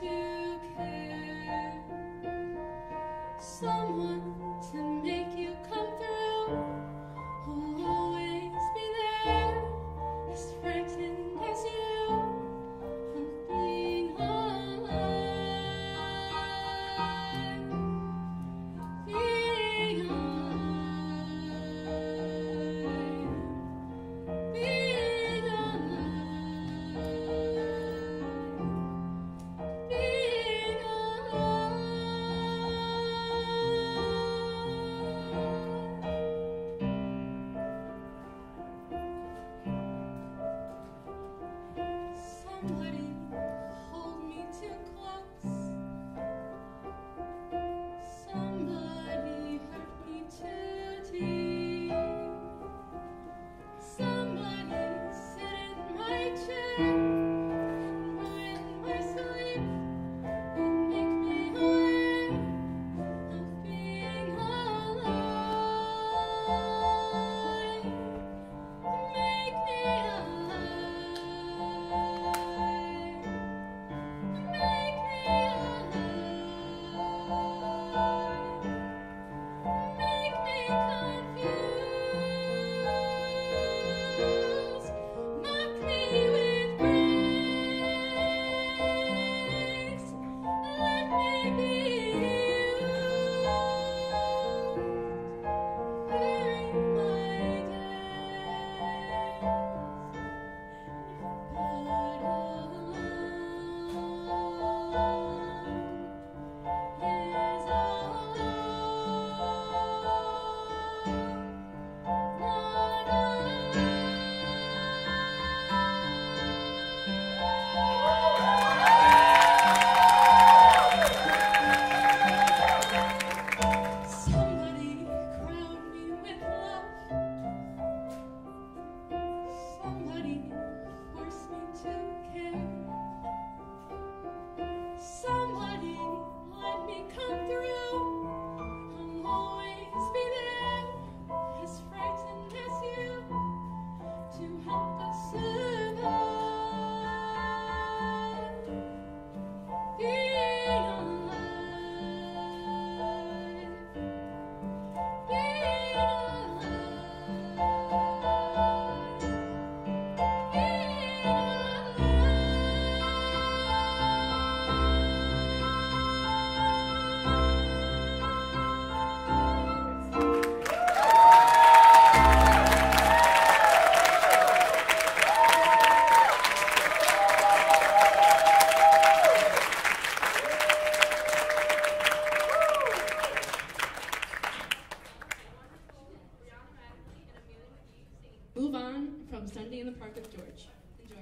Move On from Sunday in the Park with George. Enjoy.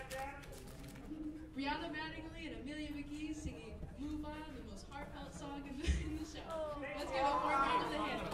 Brianna Mattingly and Amelia McGee singing Move On, the most heartfelt song in the show. Let's give a warm round of the handle.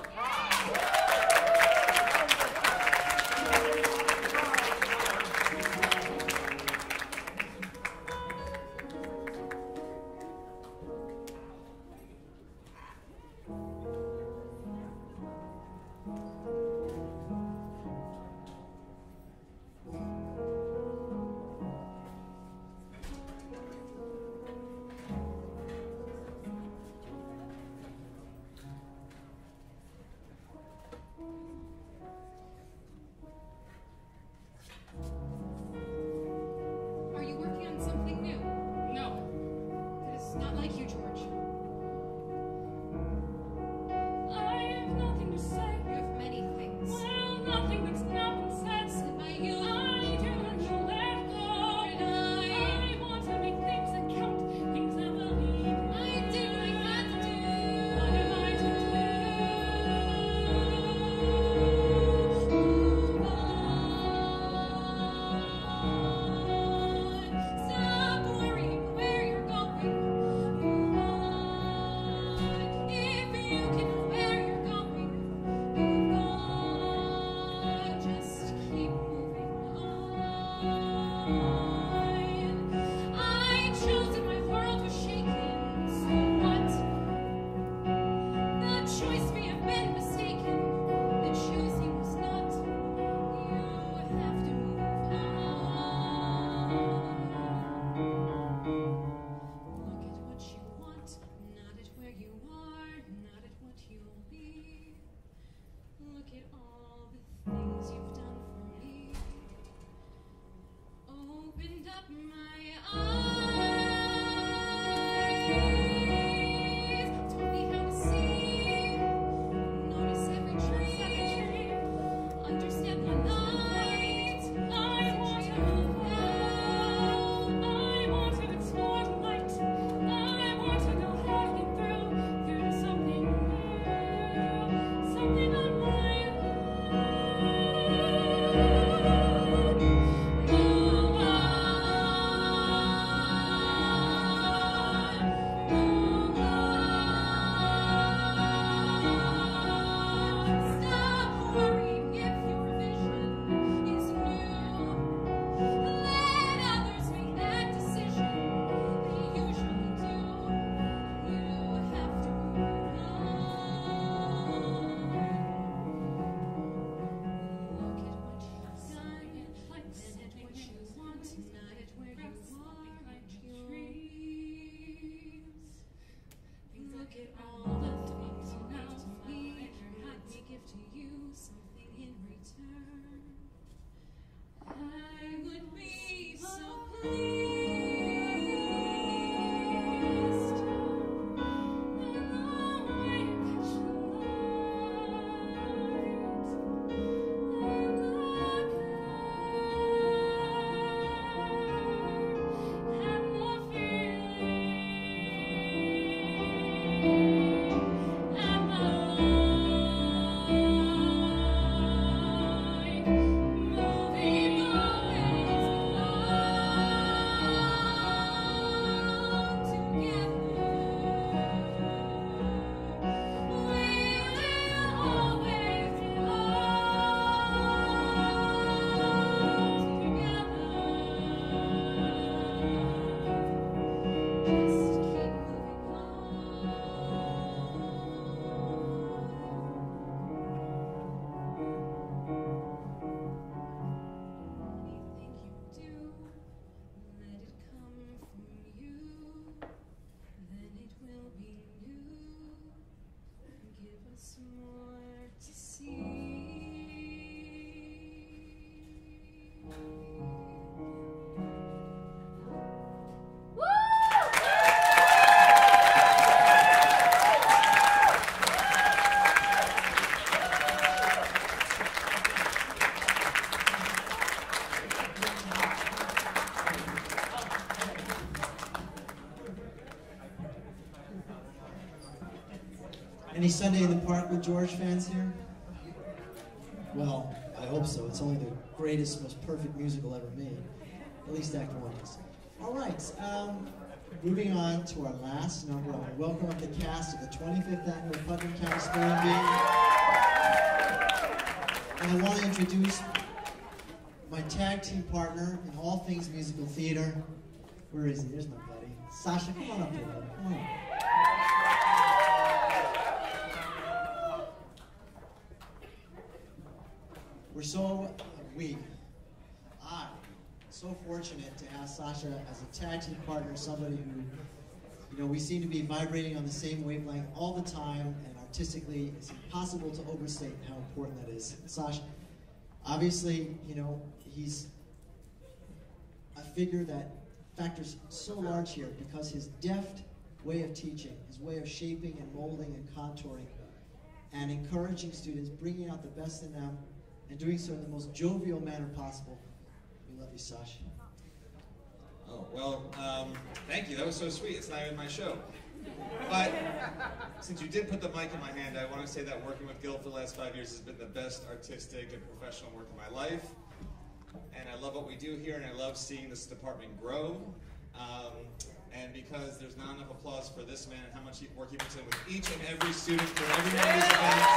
Any Sunday in the Park with George fans here? Well, I hope so. It's only the greatest, most perfect musical ever made. At least Act 1 is. All right, moving on to our last number. I want to welcome up the cast of the 25th Annual Putnam County Spelling Bee. And I want to introduce my tag team partner in all things musical theater. Where is he? There's my buddy. Sasha, come on up here, buddy. Come on. I'm so fortunate to have Sasha as a tag team partner, somebody who, you know, we seem to be vibrating on the same wavelength all the time, and artistically, it's impossible to overstate how important that is. Sasha, obviously, you know, he's a figure that factors so large here because his deft way of teaching, his way of shaping and molding and contouring and encouraging students, bringing out the best in them, and doing so in the most jovial manner possible. We love you, Sasha. Oh, well, thank you. That was so sweet. It's not even my show. But since you did put the mic in my hand, I want to say that working with Gil for the last 5 years has been the best artistic and professional work of my life. And I love what we do here, and I love seeing this department grow. And because there's not enough applause for this man and how much work he puts in with each and every student for every one of these events.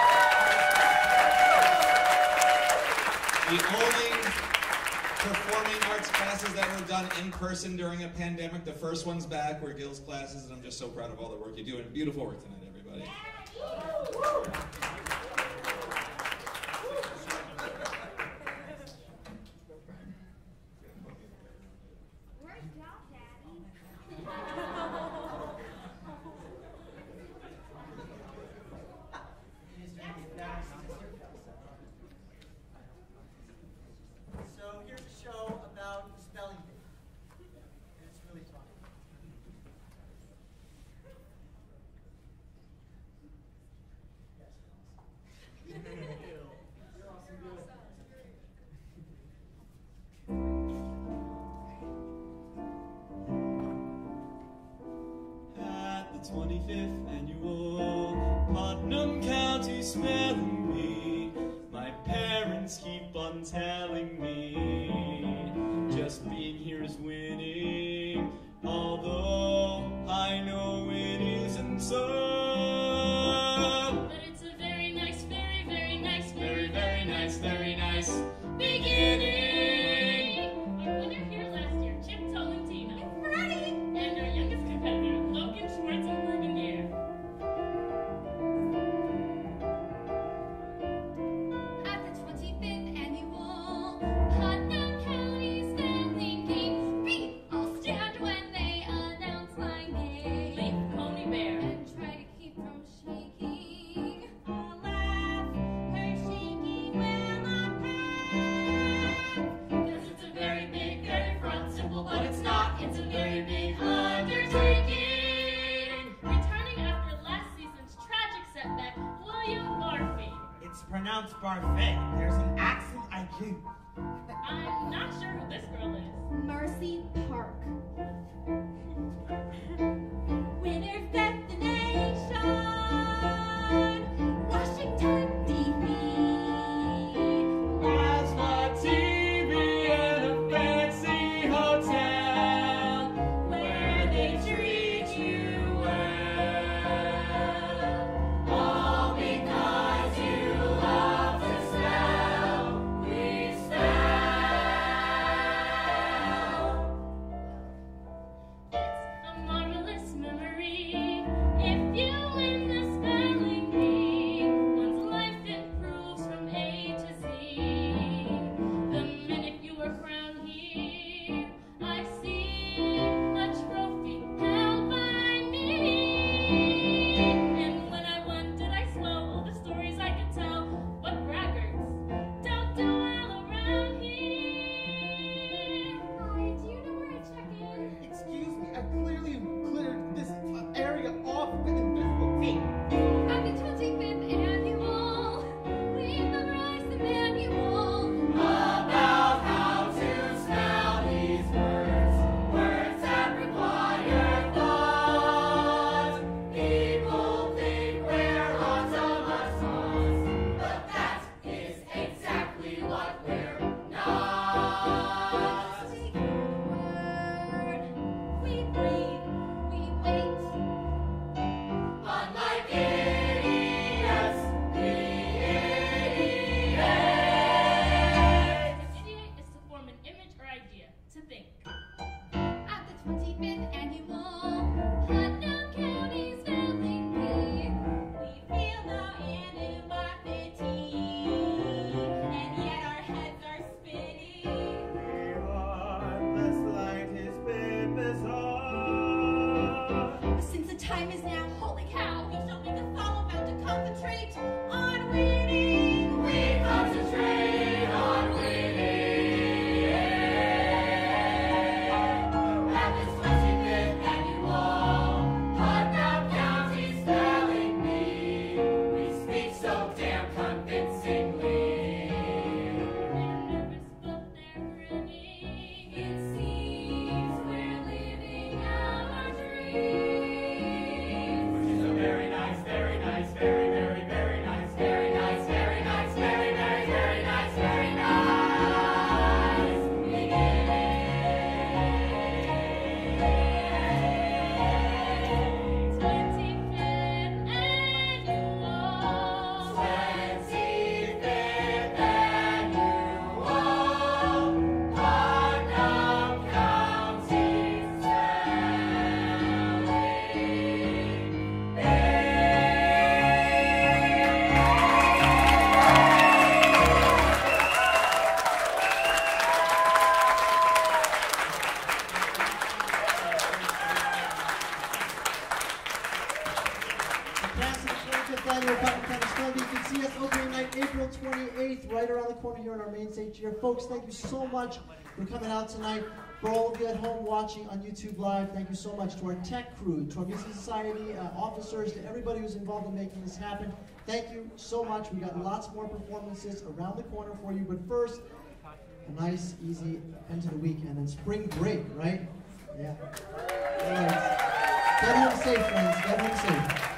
The only performing arts classes that were done in person during a pandemic, the first one's back, were Gil's classes, and I'm just so proud of all the work you do, and beautiful work tonight, everybody. Where's Doc, Daddy? So here's a show about the spelling bee. And it's really fun. At the 25th Annual Putnam County Spelling Bee, my parents keep on telling me just being here is winning, although I know it isn't so. But it's a very nice, very, very nice, Very, very nice, very nice. beginning. Our winner here last year, Chip Tolentino. And our youngest competitor, Logan Schwartz and Ruben Year. At the 25th Annual Putnam County Spelling Bee, I'll stand when they announce my name. Leaf Pony Bear. And try to keep from shaking. I'll laugh, her shaking will not pass. Because it's a very big, very front simple, but it's not. It's a very big undertaking. Returning after last season's tragic setback, William Barfy. It's pronounced Barfet. There's an accent I do. I'm not sure who this girl is. Mercy Park. Winner's destination, Washington, D.C. Plasma TV and a fancy hotel where they treat you well. All because you love to spell. We spell. It's a marvelous memory time is now. Holy cow, we shall make us all about to concentrate on winning. We concentrate on winning. At this 25th annual Putnam County Spelling Bee, we speak so damn convincingly. They're nervous, but they're grinning. It seems we're living out our dreams. Which is a very nice, very nice, very, very, very nice, very nice, very nice, very, very, very nice, very nice beginning. 25th annual. 25th annual Putnam County Spelling Bee. Class of the 25th annual Putnam County Spelling Bee. You can see us opening night April 28th, right around the corner here on our main stage here. Folks, thank you so much for coming out tonight. For all of you at home watching on YouTube Live, thank you so much to our tech crew, to our Music Society officers, to everybody who's involved in making this happen. Thank you so much. We got lots more performances around the corner for you. But first, a nice, easy end to the week, and then spring break, right? Yeah. All right. Get home safe, friends. Get home safe.